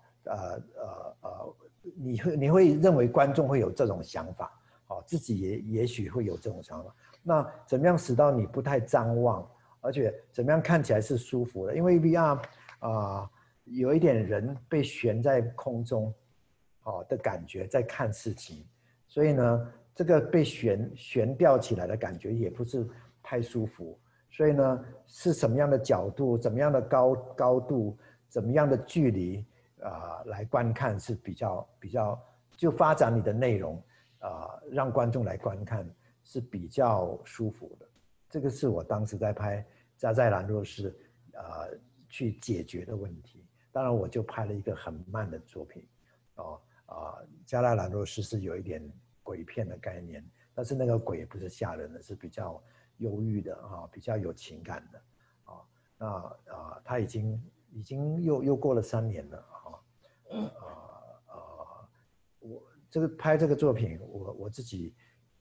你会认为观众会有这种想法，自己也许会有这种想法。那怎么样使到你不太张望，而且怎么样看起来是舒服的？因为 VR 有一点人被悬在空中的感觉，在看事情，所以呢，这个被悬吊起来的感觉也不是太舒服。所以呢，是什么样的角度，怎么样的高度，怎么样的距离来观看是比较就发展你的内容让观众来观看是比较舒服的。这个是我当时在拍加在兰若寺去解决的问题。当然我就拍了一个很慢的作品加在兰若寺是有一点鬼片的概念，但是那个鬼不是吓人的，是比较忧郁的比较有情感的那他已经又过了3年了我拍这个作品，我自己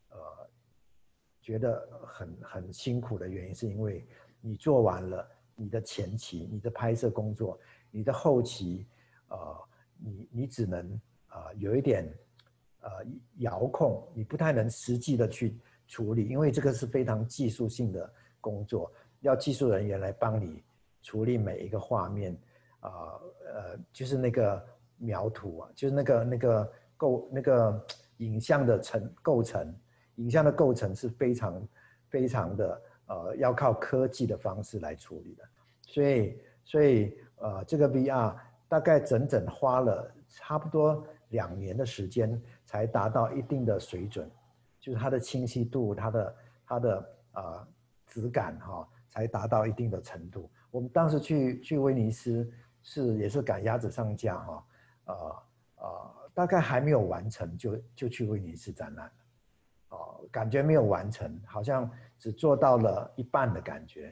觉得很辛苦的原因，是因为你做完了你的前期，你的拍摄工作，你的后期你只能有一点遥控，你不太能实际的去处理，因为这个是非常技术性的工作，要技术人员来帮你处理每一个画面就是那个描图就是那个影像的构成，影像的构成是非常的要靠科技的方式来处理的，所以这个 VR 大概整整花了差不多2年的时间才达到一定的水准，就是它的清晰度，它的质感才达到一定的程度。我们当时去威尼斯也是赶鸭子上架大概还没有完成就去威尼斯展览了感觉没有完成，好像只做到了一半的感觉，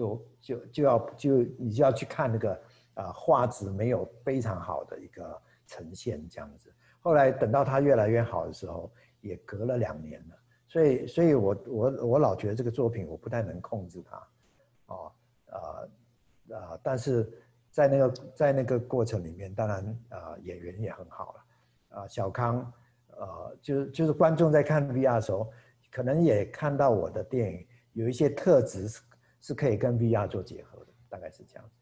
你就要去看那个画质没有非常好的一个呈现这样子。后来等到它越来越好的时候，也隔了2年了，所以我老觉得这个作品我不太能控制它但是在那个过程里面，当然演员也很好了小康就是观众在看 VR 的时候，可能也看到我的电影有一些特质是可以跟 VR 做结合的，大概是这样子。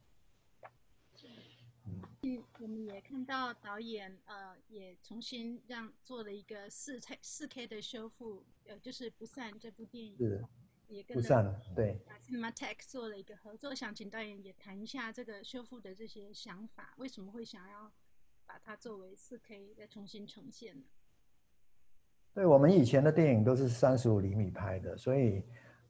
我们也看到导演也重新做了一个4K 的修复，就是《不散》这部电影， 是也跟不散对 Cinematheque 做了一个合作，想请导演也谈一下这个修复的这些想法，为什么会想要把它作为4K 再重新呈现呢？ 对，我们以前的电影都是35厘米拍的，所以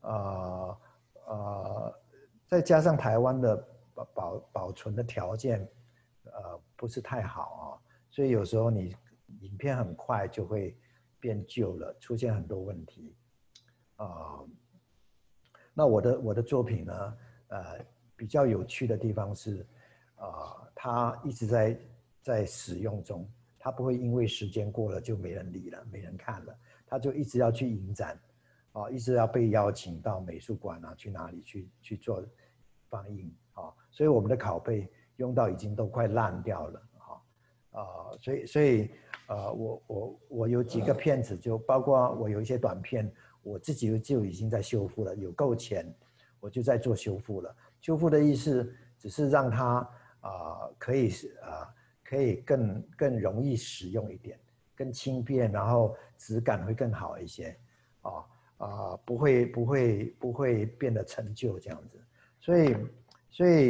再加上台湾的保存的条件不是太好所以有时候你影片很快就会变旧了，出现很多问题那我的作品呢比较有趣的地方是它一直在使用中，它不会因为时间过了就没人理了，没人看了，它就一直要去影展一直要被邀请到美术馆去哪里去做放映所以我们的拷贝用到已经都快烂掉了所以我有几个片子，就包括我有一些短片，我自己就已经在修复了，有够钱我就在做修复了。修复的意思只是让它可以更容易使用一点，更轻便，然后质感会更好一些不会变得陈旧这样子。所以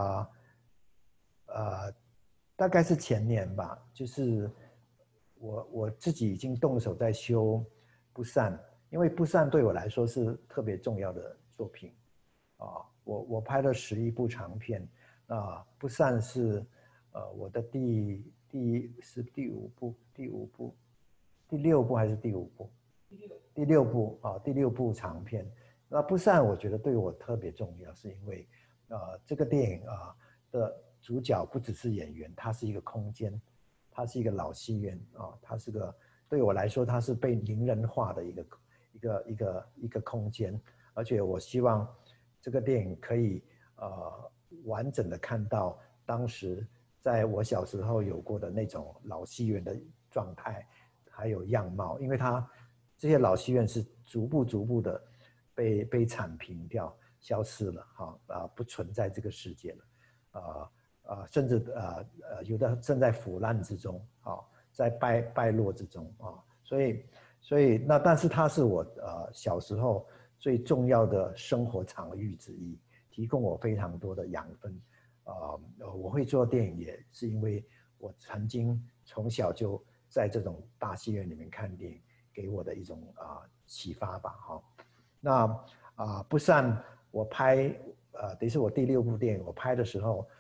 大概是前年吧，就是我自己已经动手在修不散，因为不散对我来说是特别重要的作品我拍了11部长片不散是我的第5部、第6部还是第5部？第6部长片。那不散我觉得对我特别重要，是因为这个电影的主角不只是演员，它是一个空间， 它是一个老戏院啊，它是个对我来说它是被拟人化的一个空间，而且我希望这个电影可以完整的看到当时在我小时候有过的那种老戏院的状态还有样貌，因为它这些老戏院是逐步的被铲平掉，消失了，不存在这个世界了，甚至有的正在腐烂之中，在败落之中所以那但是它是我小时候最重要的生活场域之一，提供我非常多的养分，我会做电影也是因为我曾经从小就在这种大戏院里面看电影，给我的一种启发吧，那不善我拍等于是我第6部电影，我拍的时候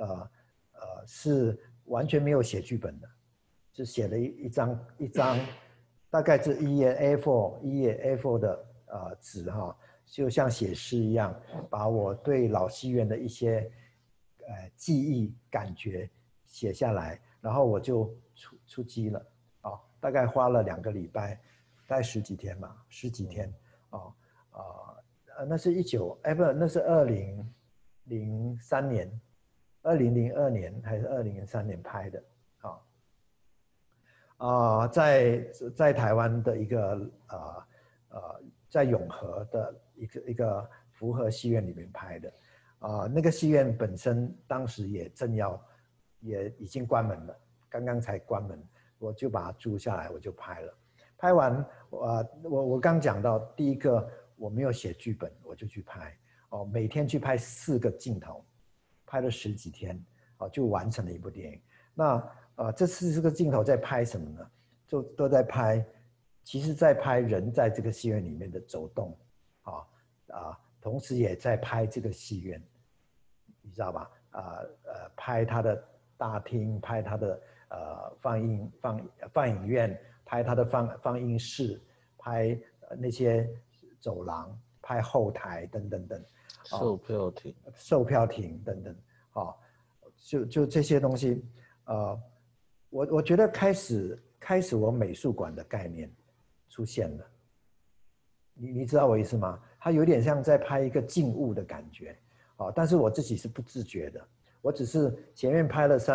是完全没有写剧本的，是写了一张大概是一页 A4 的纸就像写诗一样，把我对老戏院的一些记忆感觉写下来，然后我就出机了大概花了2个礼拜，大概10几天吧，10几天那是那是2003年，2002年还是2003年拍的在台湾的一个在永和的一个福和戏院里面拍的那个戏院本身当时也已经关门了，刚刚才关门，我就把它租下来，我就拍了。拍完我刚讲到第一个我没有写剧本，我就去拍每天去拍4个镜头，拍了10几天就完成了一部电影。那这4个镜头在拍什么呢？就都在拍，其实在拍人在这个戏院里面的走动同时也在拍这个戏院，你知道吧？拍它的大厅，拍它的放映院，拍它的放映室，拍那些走廊，拍后台等等等，售票亭等等就这些东西我觉得开始我美术馆的概念出现了，你知道我意思吗？它有点像在拍一个静物的感觉但是我自己是不自觉的，我只是前面拍了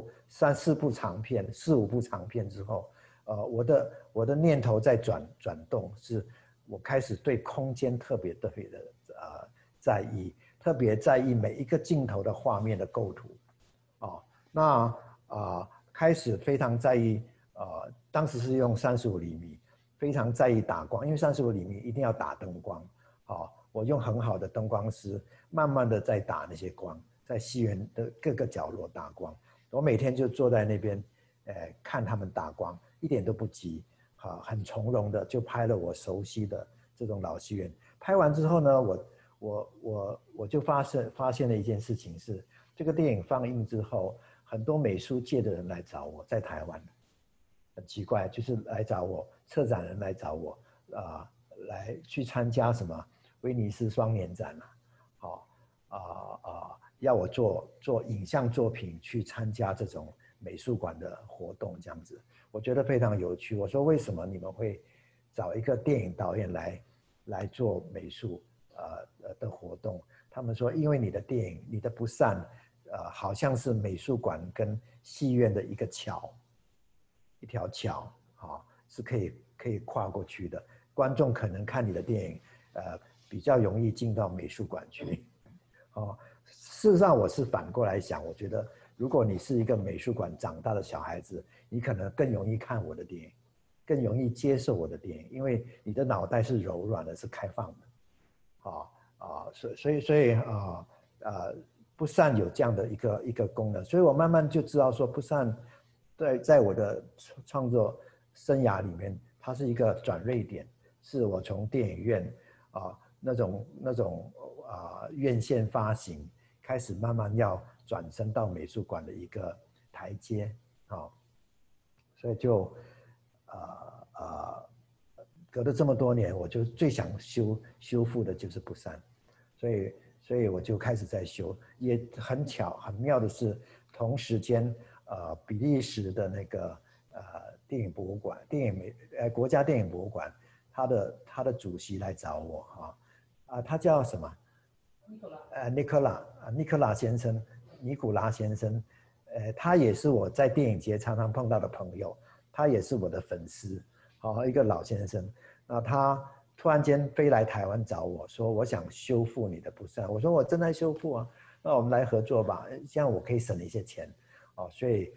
3、4部长片，4、5部长片之后我的念头在转动，是我开始对空间特别的在意，特别在意每一个镜头的画面的构图那开始非常在意当时是用35厘米，非常在意打光，因为35厘米一定要打灯光我用很好的灯光师慢慢的在打那些光，在戏院的各个角落打光，我每天就坐在那边看他们打光，一点都不急很从容的就拍了我熟悉的这种老戏院。拍完之后呢，我就发现了一件事情，是这个电影放映之后，很多美术界的人来找我，在台湾很奇怪，就是来找我，策展人来找我来去参加什么威尼斯双年展要我做影像作品去参加这种美术馆的活动，这样子我觉得非常有趣。我说为什么你们会找一个电影导演来做美术的活动？他们说因为你的电影，你的不善好像是美术馆跟戏院的一条桥是可以跨过去的，观众可能看你的电影比较容易进到美术馆去事实上我是反过来想，我觉得如果你是一个美术馆长大的小孩子，你可能更容易看我的电影，更容易接受我的电影，因为你的脑袋是柔软的，是开放的所以不善有这样的一个功能，所以我慢慢就知道说不善在我的创作生涯里面，它是一个转捩点，是我从电影院那种院线发行开始慢慢要转身到美术馆的一个台阶所以就隔了这么多年，我就最想修复的就是不善，所以我就开始在修。也很巧很妙的是，同时间比利时的那个电影博物馆，国家电影博物馆，他的主席来找我他叫什么？尼克拉先生，尼古拉先生，他也是我在电影节常常碰到的朋友，他也是我的粉丝，一个老先生。那他突然间飞来台湾找我说，我想修复你的不善。我说我正在修复啊，那我们来合作吧，这样我可以省一些钱，所以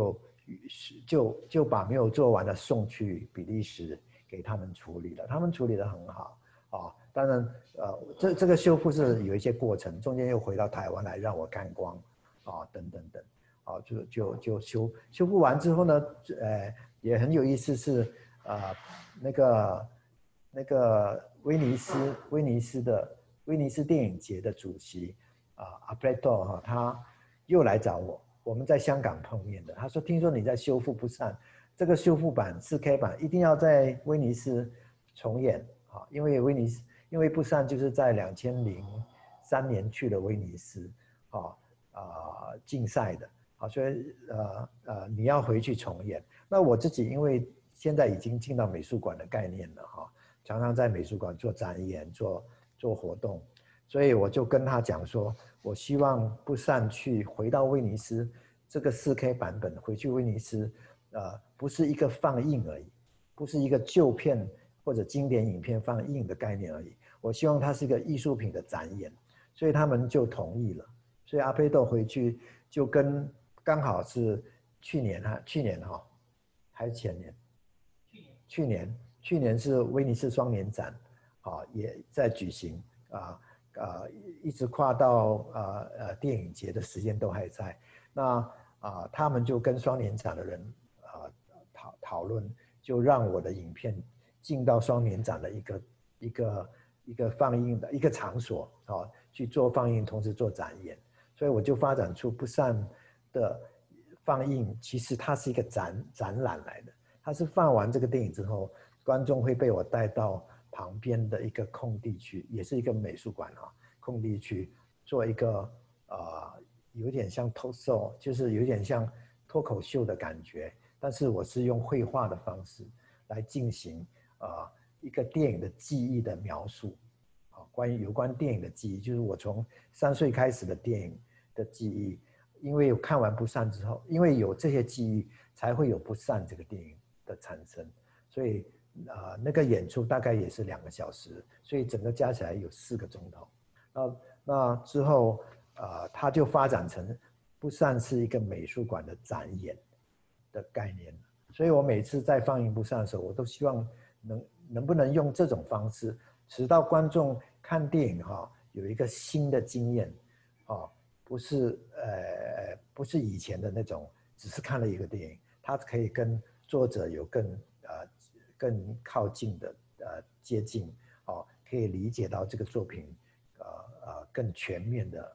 就把没有做完的送去比利时给他们处理了，他们处理得很好。当然，这个修复是有一些过程，中间又回到台湾来让我看光，等等等，就修复完之后呢，也很有意思是，那个威尼斯电影节的主席阿普雷多他又来找我，我们在香港碰面的，他说听说你在修复不善，这个修复版 4K 版一定要在威尼斯重演。因为不善就是在2003年去了威尼斯，竞赛的，所以你要回去重演。那我自己因为现在已经进到美术馆的概念了常常在美术馆做展演、做活动，所以我就跟他讲说，我希望不善回到威尼斯这个 4K 版本回去威尼斯，不是一个放映而已，不是一个旧片或者经典影片放映的概念而已，我希望它是一个艺术品的展演，所以他们就同意了。所以阿佩豆回去就刚好是去年还是前年？去年是威尼斯双年展，也在举行一直跨到电影节的时间都还在。那他们就跟双年展的人讨论，就让我的影片进到双年展的一个放映的一个场所去做放映，同时做展演。所以我就发展出不善的放映，其实它是一个展览来的。它是放完这个电影之后，观众会被我带到旁边的一个空地区，也是一个美术馆空地区做一个有点像talk show，就是有点像脱口秀的感觉，但是我是用绘画的方式来进行一个电影的记忆的描述，有关电影的记忆，就是我从3岁开始的电影的记忆，因为看完不善之后，因为有这些记忆，才会有不善这个电影的产生，所以那个演出大概也是2个小时，所以整个加起来有4个钟头。那之后它就发展成不善是一个美术馆的展演的概念，所以我每次在放映不善的时候，我都希望能不能用这种方式，使到观众看电影有一个新的经验不是以前的那种只是看了一个电影，他可以跟作者有更靠近的接近可以理解到这个作品更全面的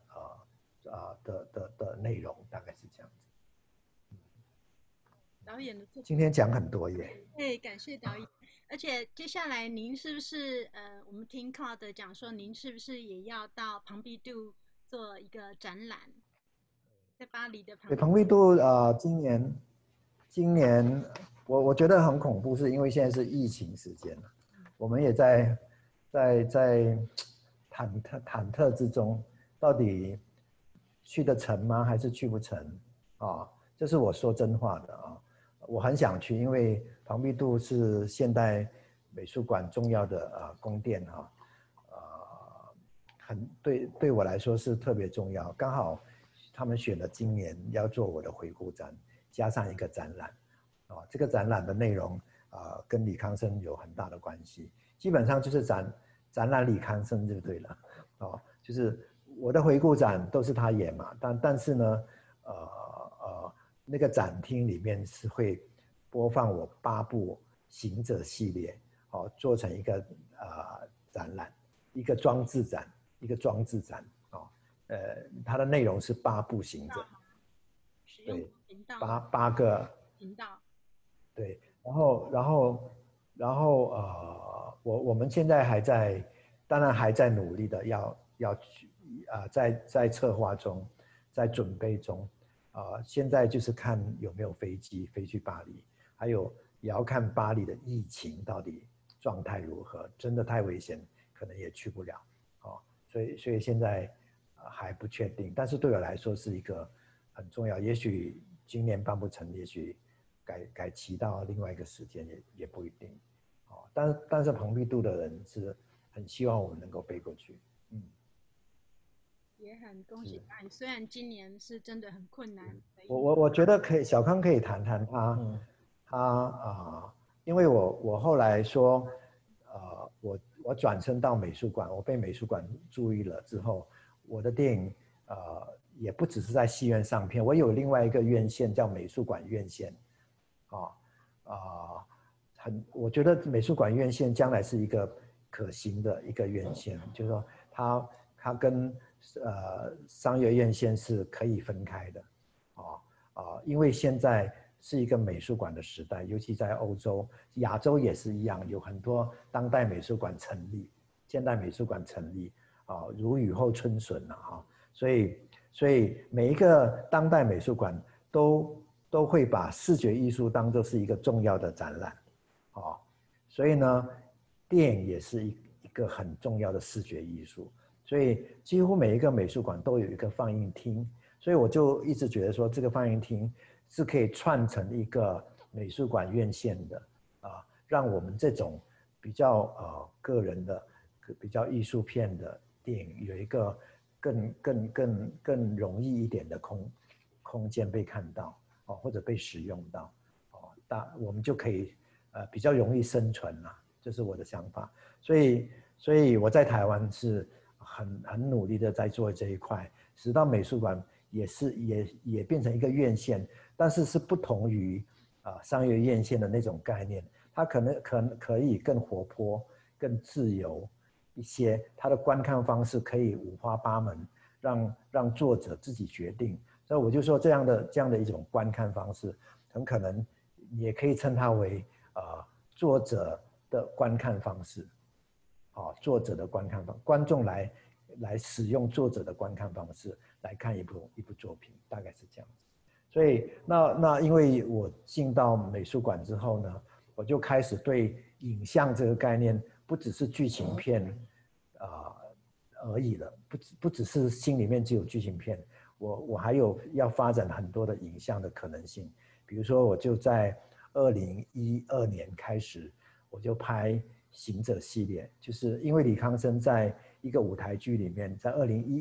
内容，大概是这样子。 导演的作品今天讲很多耶。 对，感谢导演。而且接下来您是不是我们听 Claude 讲说，您是不是也要到庞毕度做一个展览？在巴黎的庞毕度今年我觉得很恐怖，是因为现在是疫情时间了，我们也在忐忑之中，到底去得成吗？还是去不成？这是我说真话的我很想去，因为庞毕度是现代美术馆重要的宫殿对我来说是特别重要。刚好他们选了今年要做我的回顾展，加上一个展览这个展览的内容跟李康生有很大的关系，基本上就是展览李康生就对了就是我的回顾展都是他演嘛，但是呢那个展厅里面是会播放我8部行者系列做成一个展览，一个装置展它的内容是8部行者，对，8个频道， 对，然后我们现在当然还在努力的要在策划中，在准备中。 现在就是看有没有飞机飞去巴黎，还有也要看巴黎的疫情到底状态如何，真的太危险，可能也去不了。所以现在还不确定，但是对我来说是一个很重要，也许今年办不成，也许改期到另外一个时间也不一定。但是蓬皮杜的人是很希望我们能够飞过去。 也很恭喜他，虽然今年是真的很困难。 我觉得可以，小康可以谈谈因为我后来说，我转身到美术馆，我被美术馆注意了之后，我的电影也不只是在戏院上片，我有另外一个院线叫美术馆院线，我觉得美术馆院线将来是一个可行的一个院线，就是说它跟商业院线是可以分开的，因为现在是一个美术馆的时代，尤其在欧洲、亚洲也是一样，有很多当代美术馆成立，现代美术馆成立，如雨后春笋了所以每一个当代美术馆都会把视觉艺术当作是一个重要的展览，所以呢，电影也是一个很重要的视觉艺术。所以几乎每一个美术馆都有一个放映厅，所以我就一直觉得说这个放映厅是可以串成一个美术馆院线的，让我们这种比较个人的、比较艺术片的电影有一个更容易一点的空间被看到，或者被使用到，我们就可以比较容易生存啦，这是我的想法。所以我在台湾是很努力的在做这一块，使到美术馆也变成一个院线，但是是不同于商业院线的那种概念，它可以更活泼、更自由一些，它的观看方式可以五花八门，让作者自己决定。所以我就说这样的一种观看方式，很可能也可以称它为作者的观看方式。作者的观看方，观众来使用作者的观看方式来看一部作品，大概是这样子。所以那因为我进到美术馆之后呢，我就开始对影像这个概念不只是剧情片而已了，不只是心里面只有剧情片，我还有要发展很多的影像的可能性。比如说我就在2012年开始，我就拍行者系列，就是因为李康生在一个舞台剧里面，在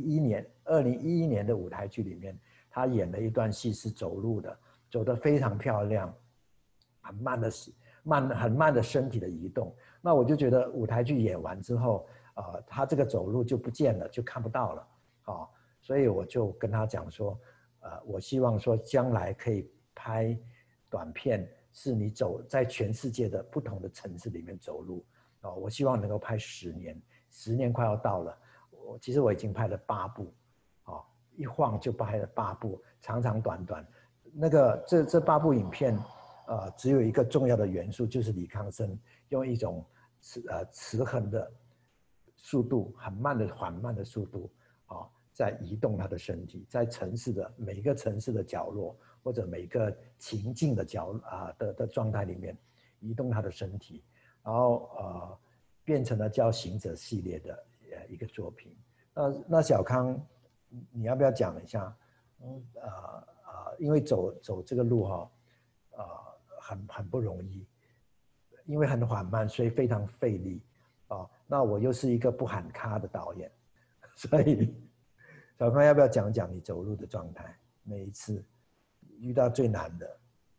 2011年的舞台剧里面，他演了一段戏是走路的，走得非常漂亮，很慢的身体的移动。那我就觉得舞台剧演完之后，他这个走路就不见了，就看不到了，所以我就跟他讲说，我希望说将来可以拍短片，是你走在全世界的不同的城市里面走路。我希望能够拍10年，10年快要到了。其实我已经拍了8部，一晃就拍了8部，长长短短。这8部影片，只有一个重要的元素，就是李康生用一种磁横的速度，缓慢的速度，在移动他的身体，在每一个城市的角落，或者每个情境的的状态里面，移动他的身体。然后变成了叫行者系列的一个作品。那小康，你要不要讲一下？因为走这个路很不容易，因为很缓慢，所以非常费力。那我又是一个不喊卡的导演，所以小康要不要讲讲你走路的状态？每一次遇到最难的，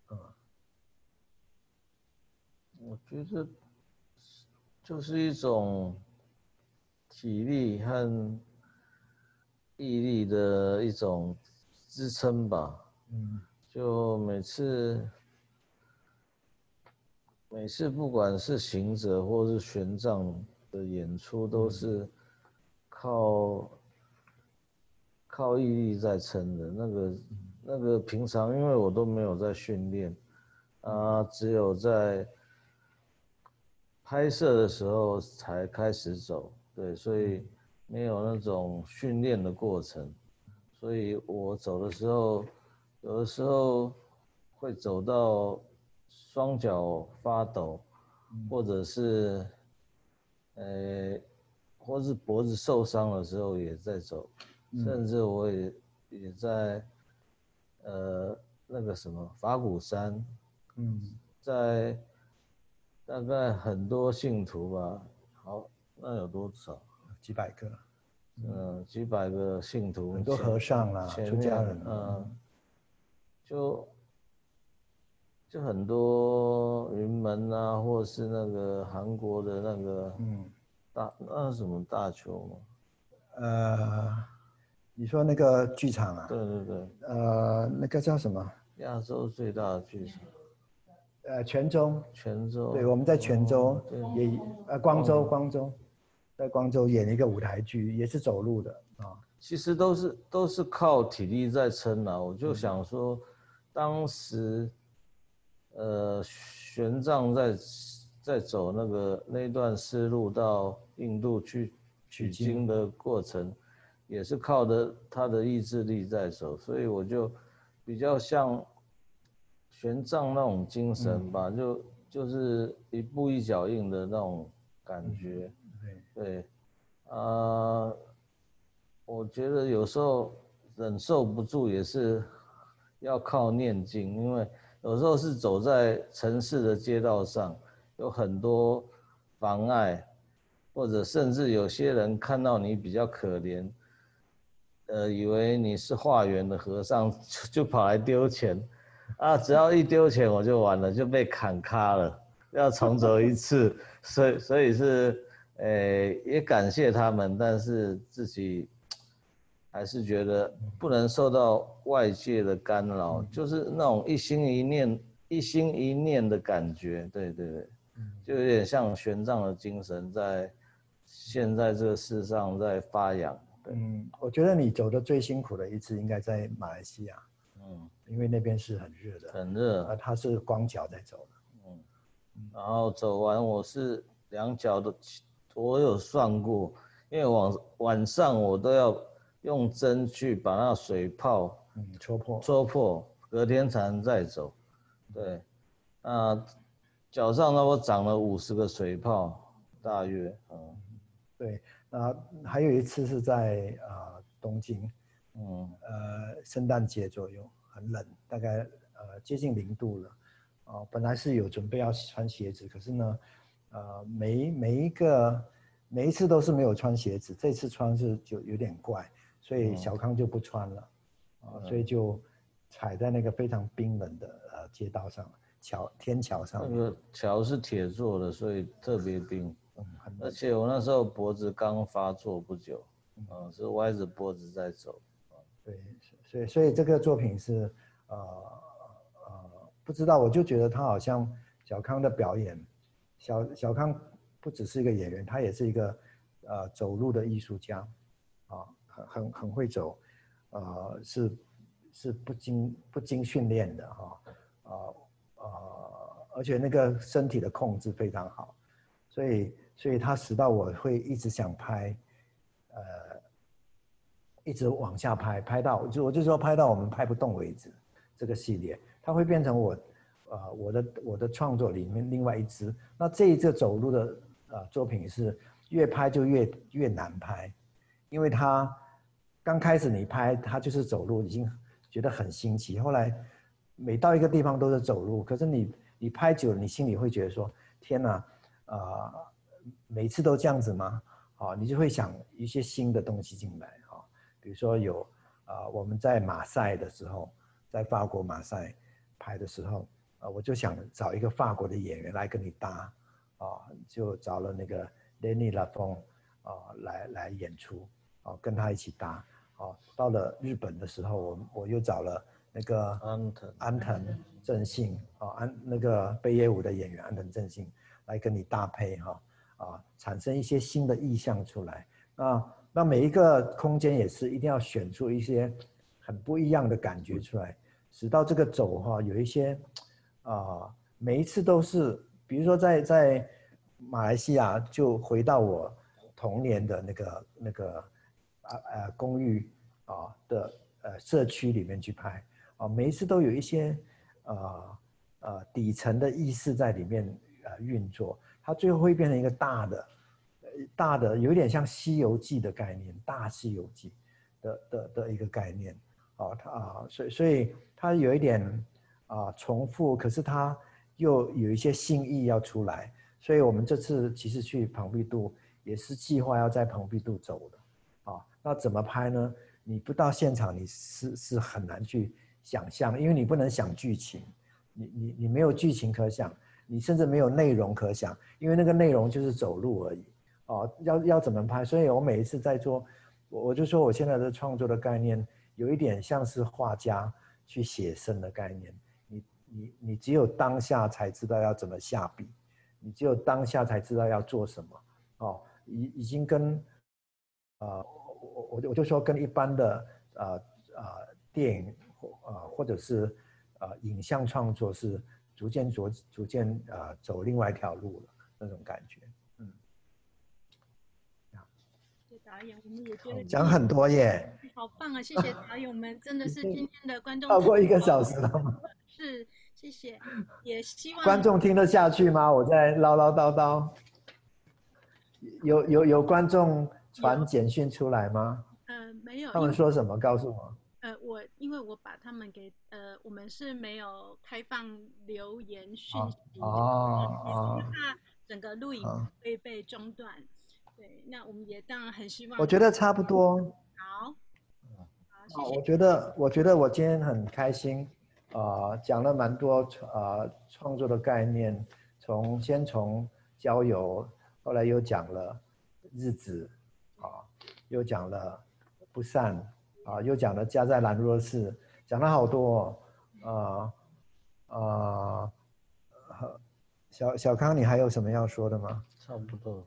我觉得就是一种体力和毅力的一种支撑吧。就每次不管是行者或是玄奘的演出，都是靠毅力在撑的。那个平常因为我都没有在训练，只有在拍摄的时候才开始走，对，所以没有那种训练的过程，所以我走的时候有的时候会走到双脚发抖，或者是或是脖子受伤的时候也在走，甚至我也在那个什么法鼓山，在大概很多信徒吧，好，那有多少？ 几百个， 几百个信徒， 很多和尚啦，出家人， 就很多云门啊，或是那个韩国的那个，那是什么大球吗？ 你说那个剧场啊？ 对对对。 那个叫什么？ 亚洲最大的剧场。 泉州。 泉州。 对，我们在泉州，也光州，在光州演一个舞台剧，也是走路的啊。 其实都是靠体力在撑啊。我就想说，当时玄奘在走那段丝路到印度去取经的过程，也是靠着他的意志力在走，所以我就比较像玄奘那种精神吧，就是一步一脚印的那种感觉。对，我觉得有时候忍受不住也是要靠念经，因为有时候是走在城市的街道上，有很多妨碍，或者甚至有些人看到你比较可怜，以为你是化缘的和尚，就跑来丢钱，只要一丢钱我就完了，就被砍咖了，要重走一次，所以是，也感谢他们，但是自己还是觉得不能受到外界的干扰，就是那种一心一念的感觉，对，就有点像玄奘的精神在现在这个世上在发扬。 我觉得你走的最辛苦的一次应该在马来西亚，因为那边是很热的， 很热， 他是光脚在走的， 然后走完我是两脚的，我有算过，因为晚上我都要用针去把那水泡戳破，隔天才能再走。对，脚上呢我长了50个水泡，大约， 对，还有一次是在东京，圣诞节左右，很冷，大概接近0度了，本来是有准备要穿鞋子，可是呢，每一次都是没有穿鞋子，这次穿是就有点怪，所以小康就不穿了，所以就踩在那个非常冰冷的街道上，天桥上面。 那个桥是铁做的，所以特别冰。而且我那时候脖子刚发作不久，是歪着脖子在走。 对，所以这个作品是不知道，我就觉得他好像小康的表演，小康不只是一个演员，他也是一个走路的艺术家，很会走，是不经训练的而且那个身体的控制非常好，所以他使到我会一直想拍，一直往下拍到我就说拍到我们拍不动为止，这个系列它会变成我的创作里面另外一支。那这一个走路的作品是越拍就越难拍，因为它刚开始你拍它就是走路已经觉得很新奇，后来每到一个地方都是走路，可是你拍久了，你心里会觉得说天哪，每次都这样子吗？你就会想一些新的东西进来比如说有我们在马赛的时候，在法国马赛拍的时候，我就想找一个法国的演员来跟你搭就找了那个 Lenny Lafon 来演出跟他一起搭到了日本的时候，我又找了那个安藤正信那个北野武的演员安藤正信来跟你搭配产生一些新的意象出来。那每一个空间也是一定要选出一些很不一样的感觉出来，使到这个走有一些每一次都是，比如说在马来西亚就回到我童年的那个公寓的社区里面去拍每一次都有一些底层的意识在里面运作，它最后会变成一个大的有点像《西游记》的概念，大《西游记》的一个概念。所以它有一点重复，可是它又有一些新意要出来，所以我们这次其实去蓬皮杜也是计划要在蓬皮杜走的。那怎么拍呢？你不到现场你是很难去想象，因为你不能想剧情，你没有剧情可想，你甚至没有内容可想，因为那个内容就是走路而已。要怎么拍？所以我每一次在做，我就说我现在的创作的概念有一点像是画家去写生的概念。你只有当下才知道要怎么下笔，你只有当下才知道要做什么。已经跟我就说跟一般的电影或者是影像创作是逐渐走另外一条路了那种感觉。 导演，我们也觉得讲很多耶， 好棒啊！谢谢导演，我们真的是今天的观众超过1个小时了吗？ 是，谢谢，也希望观众听得下去吗？我在唠唠叨叨，有观众传简讯出来吗？ 没有。 他们说什么？告诉我。 因为我把他们给我们是没有开放留言讯息，也是怕整个录影会被中断。对，那我们也当然很希望。 我觉得差不多。 好，谢谢。 我觉得我今天很开心，讲了蛮多创作的概念，先从交友，后来又讲了日子，又讲了不散，又讲了家在兰若寺，讲了好多。小康，你还有什么要说的吗？ 差不多。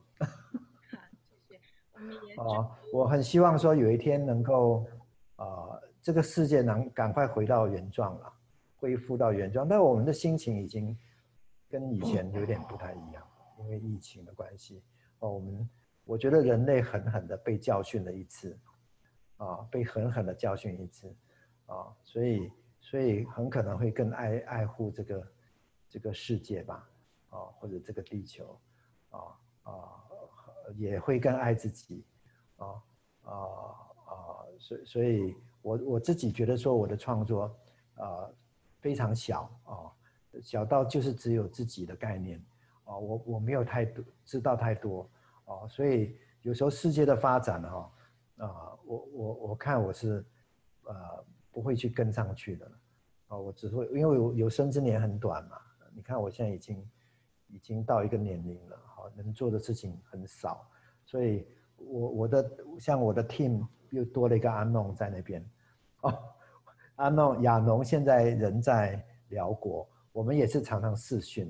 我很希望说有一天能够，这个世界能赶快回到原状了，恢复到原状。但我们的心情已经跟以前有点不太一样，因为疫情的关系。我觉得人类狠狠的被教训了一次，被狠狠的教训一次，所以很可能会更爱护这个世界吧，或者这个地球，也会更爱自己，所以我自己觉得说我的创作非常小，小到就是只有自己的概念，我没有太多知道太多，所以有时候世界的发展我看我是不会去跟上去的了，我只会因为我有生之年很短嘛，你看我现在已经到一个年龄了，能做的事情很少，所以像我的 team 又多了一个阿弄在那边，亚农现在人在辽国，我们也是常常视讯，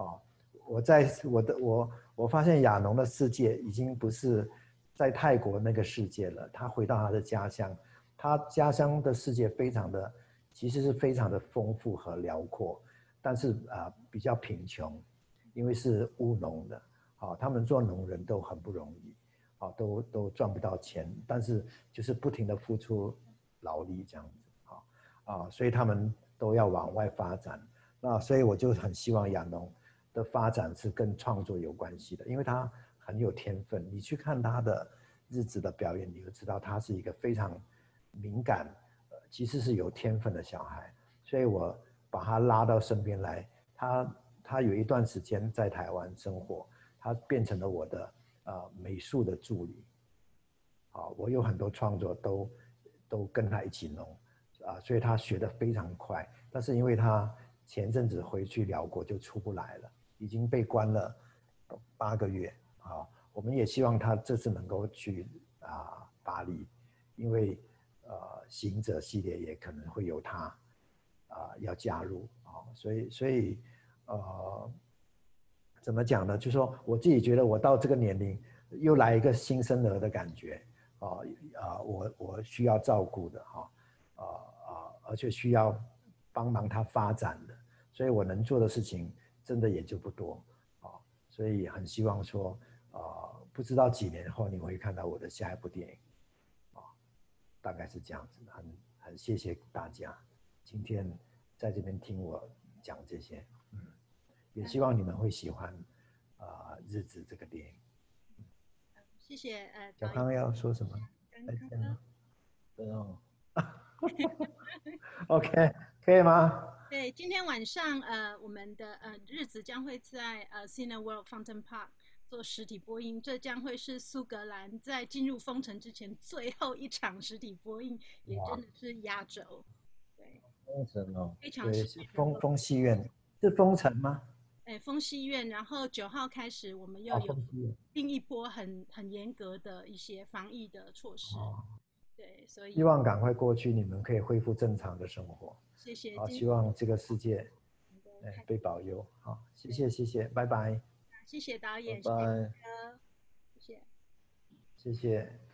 我发现亚农的世界已经不是在泰国那个世界了，他回到他的家乡，他家乡的世界其实是非常的丰富和辽阔，但是比较贫穷，因为是务农的，他们做农人都很不容易，都赚不到钱，但是就是不停的付出劳力这样子，所以他们都要往外发展。那所以我就很希望亚农的发展是跟创作有关系的，因为他很有天分。你去看他的日子的表演，你就知道他是一个非常敏感，其实是有天分的小孩。所以我把他拉到身边来，他有一段时间在台湾生活，他变成了我的美术的助理。我有很多创作都跟他一起弄，所以他学得非常快。但是因为他前阵子回去辽国就出不来了，已经被关了8个月。我们也希望他这次能够去巴黎，因为行者系列也可能会有他要加入，所以怎么讲呢？就是说我自己觉得我到这个年龄又来一个新生儿的感觉，我需要照顾的，而且需要帮忙他发展的，所以我能做的事情真的也就不多，所以很希望说，不知道几年后你会看到我的下一部电影，大概是这样子，很谢谢大家。 今天在这边听我讲这些，也希望你们会喜欢日子这个电影。 谢谢小康要说什么？再康见了。 对哦。 OK， 可以吗？ 对，今天晚上我们的日子将会在Cineworld Fountain Park 做实体播映，这将会是苏格兰在进入封城之前最后一场实体播映，也真的是压轴。对， 封城哦。 非常对， 幸运风戏院是封城吗？ 风戏院，然后9号开始，我们又有另一波很严格的一些防疫的措施。对，所以希望赶快过去，你们可以恢复正常的生活。 谢谢。 好，希望这个世界被保佑。好，谢谢，拜拜。 谢谢导演， 拜拜。 谢谢。 谢谢。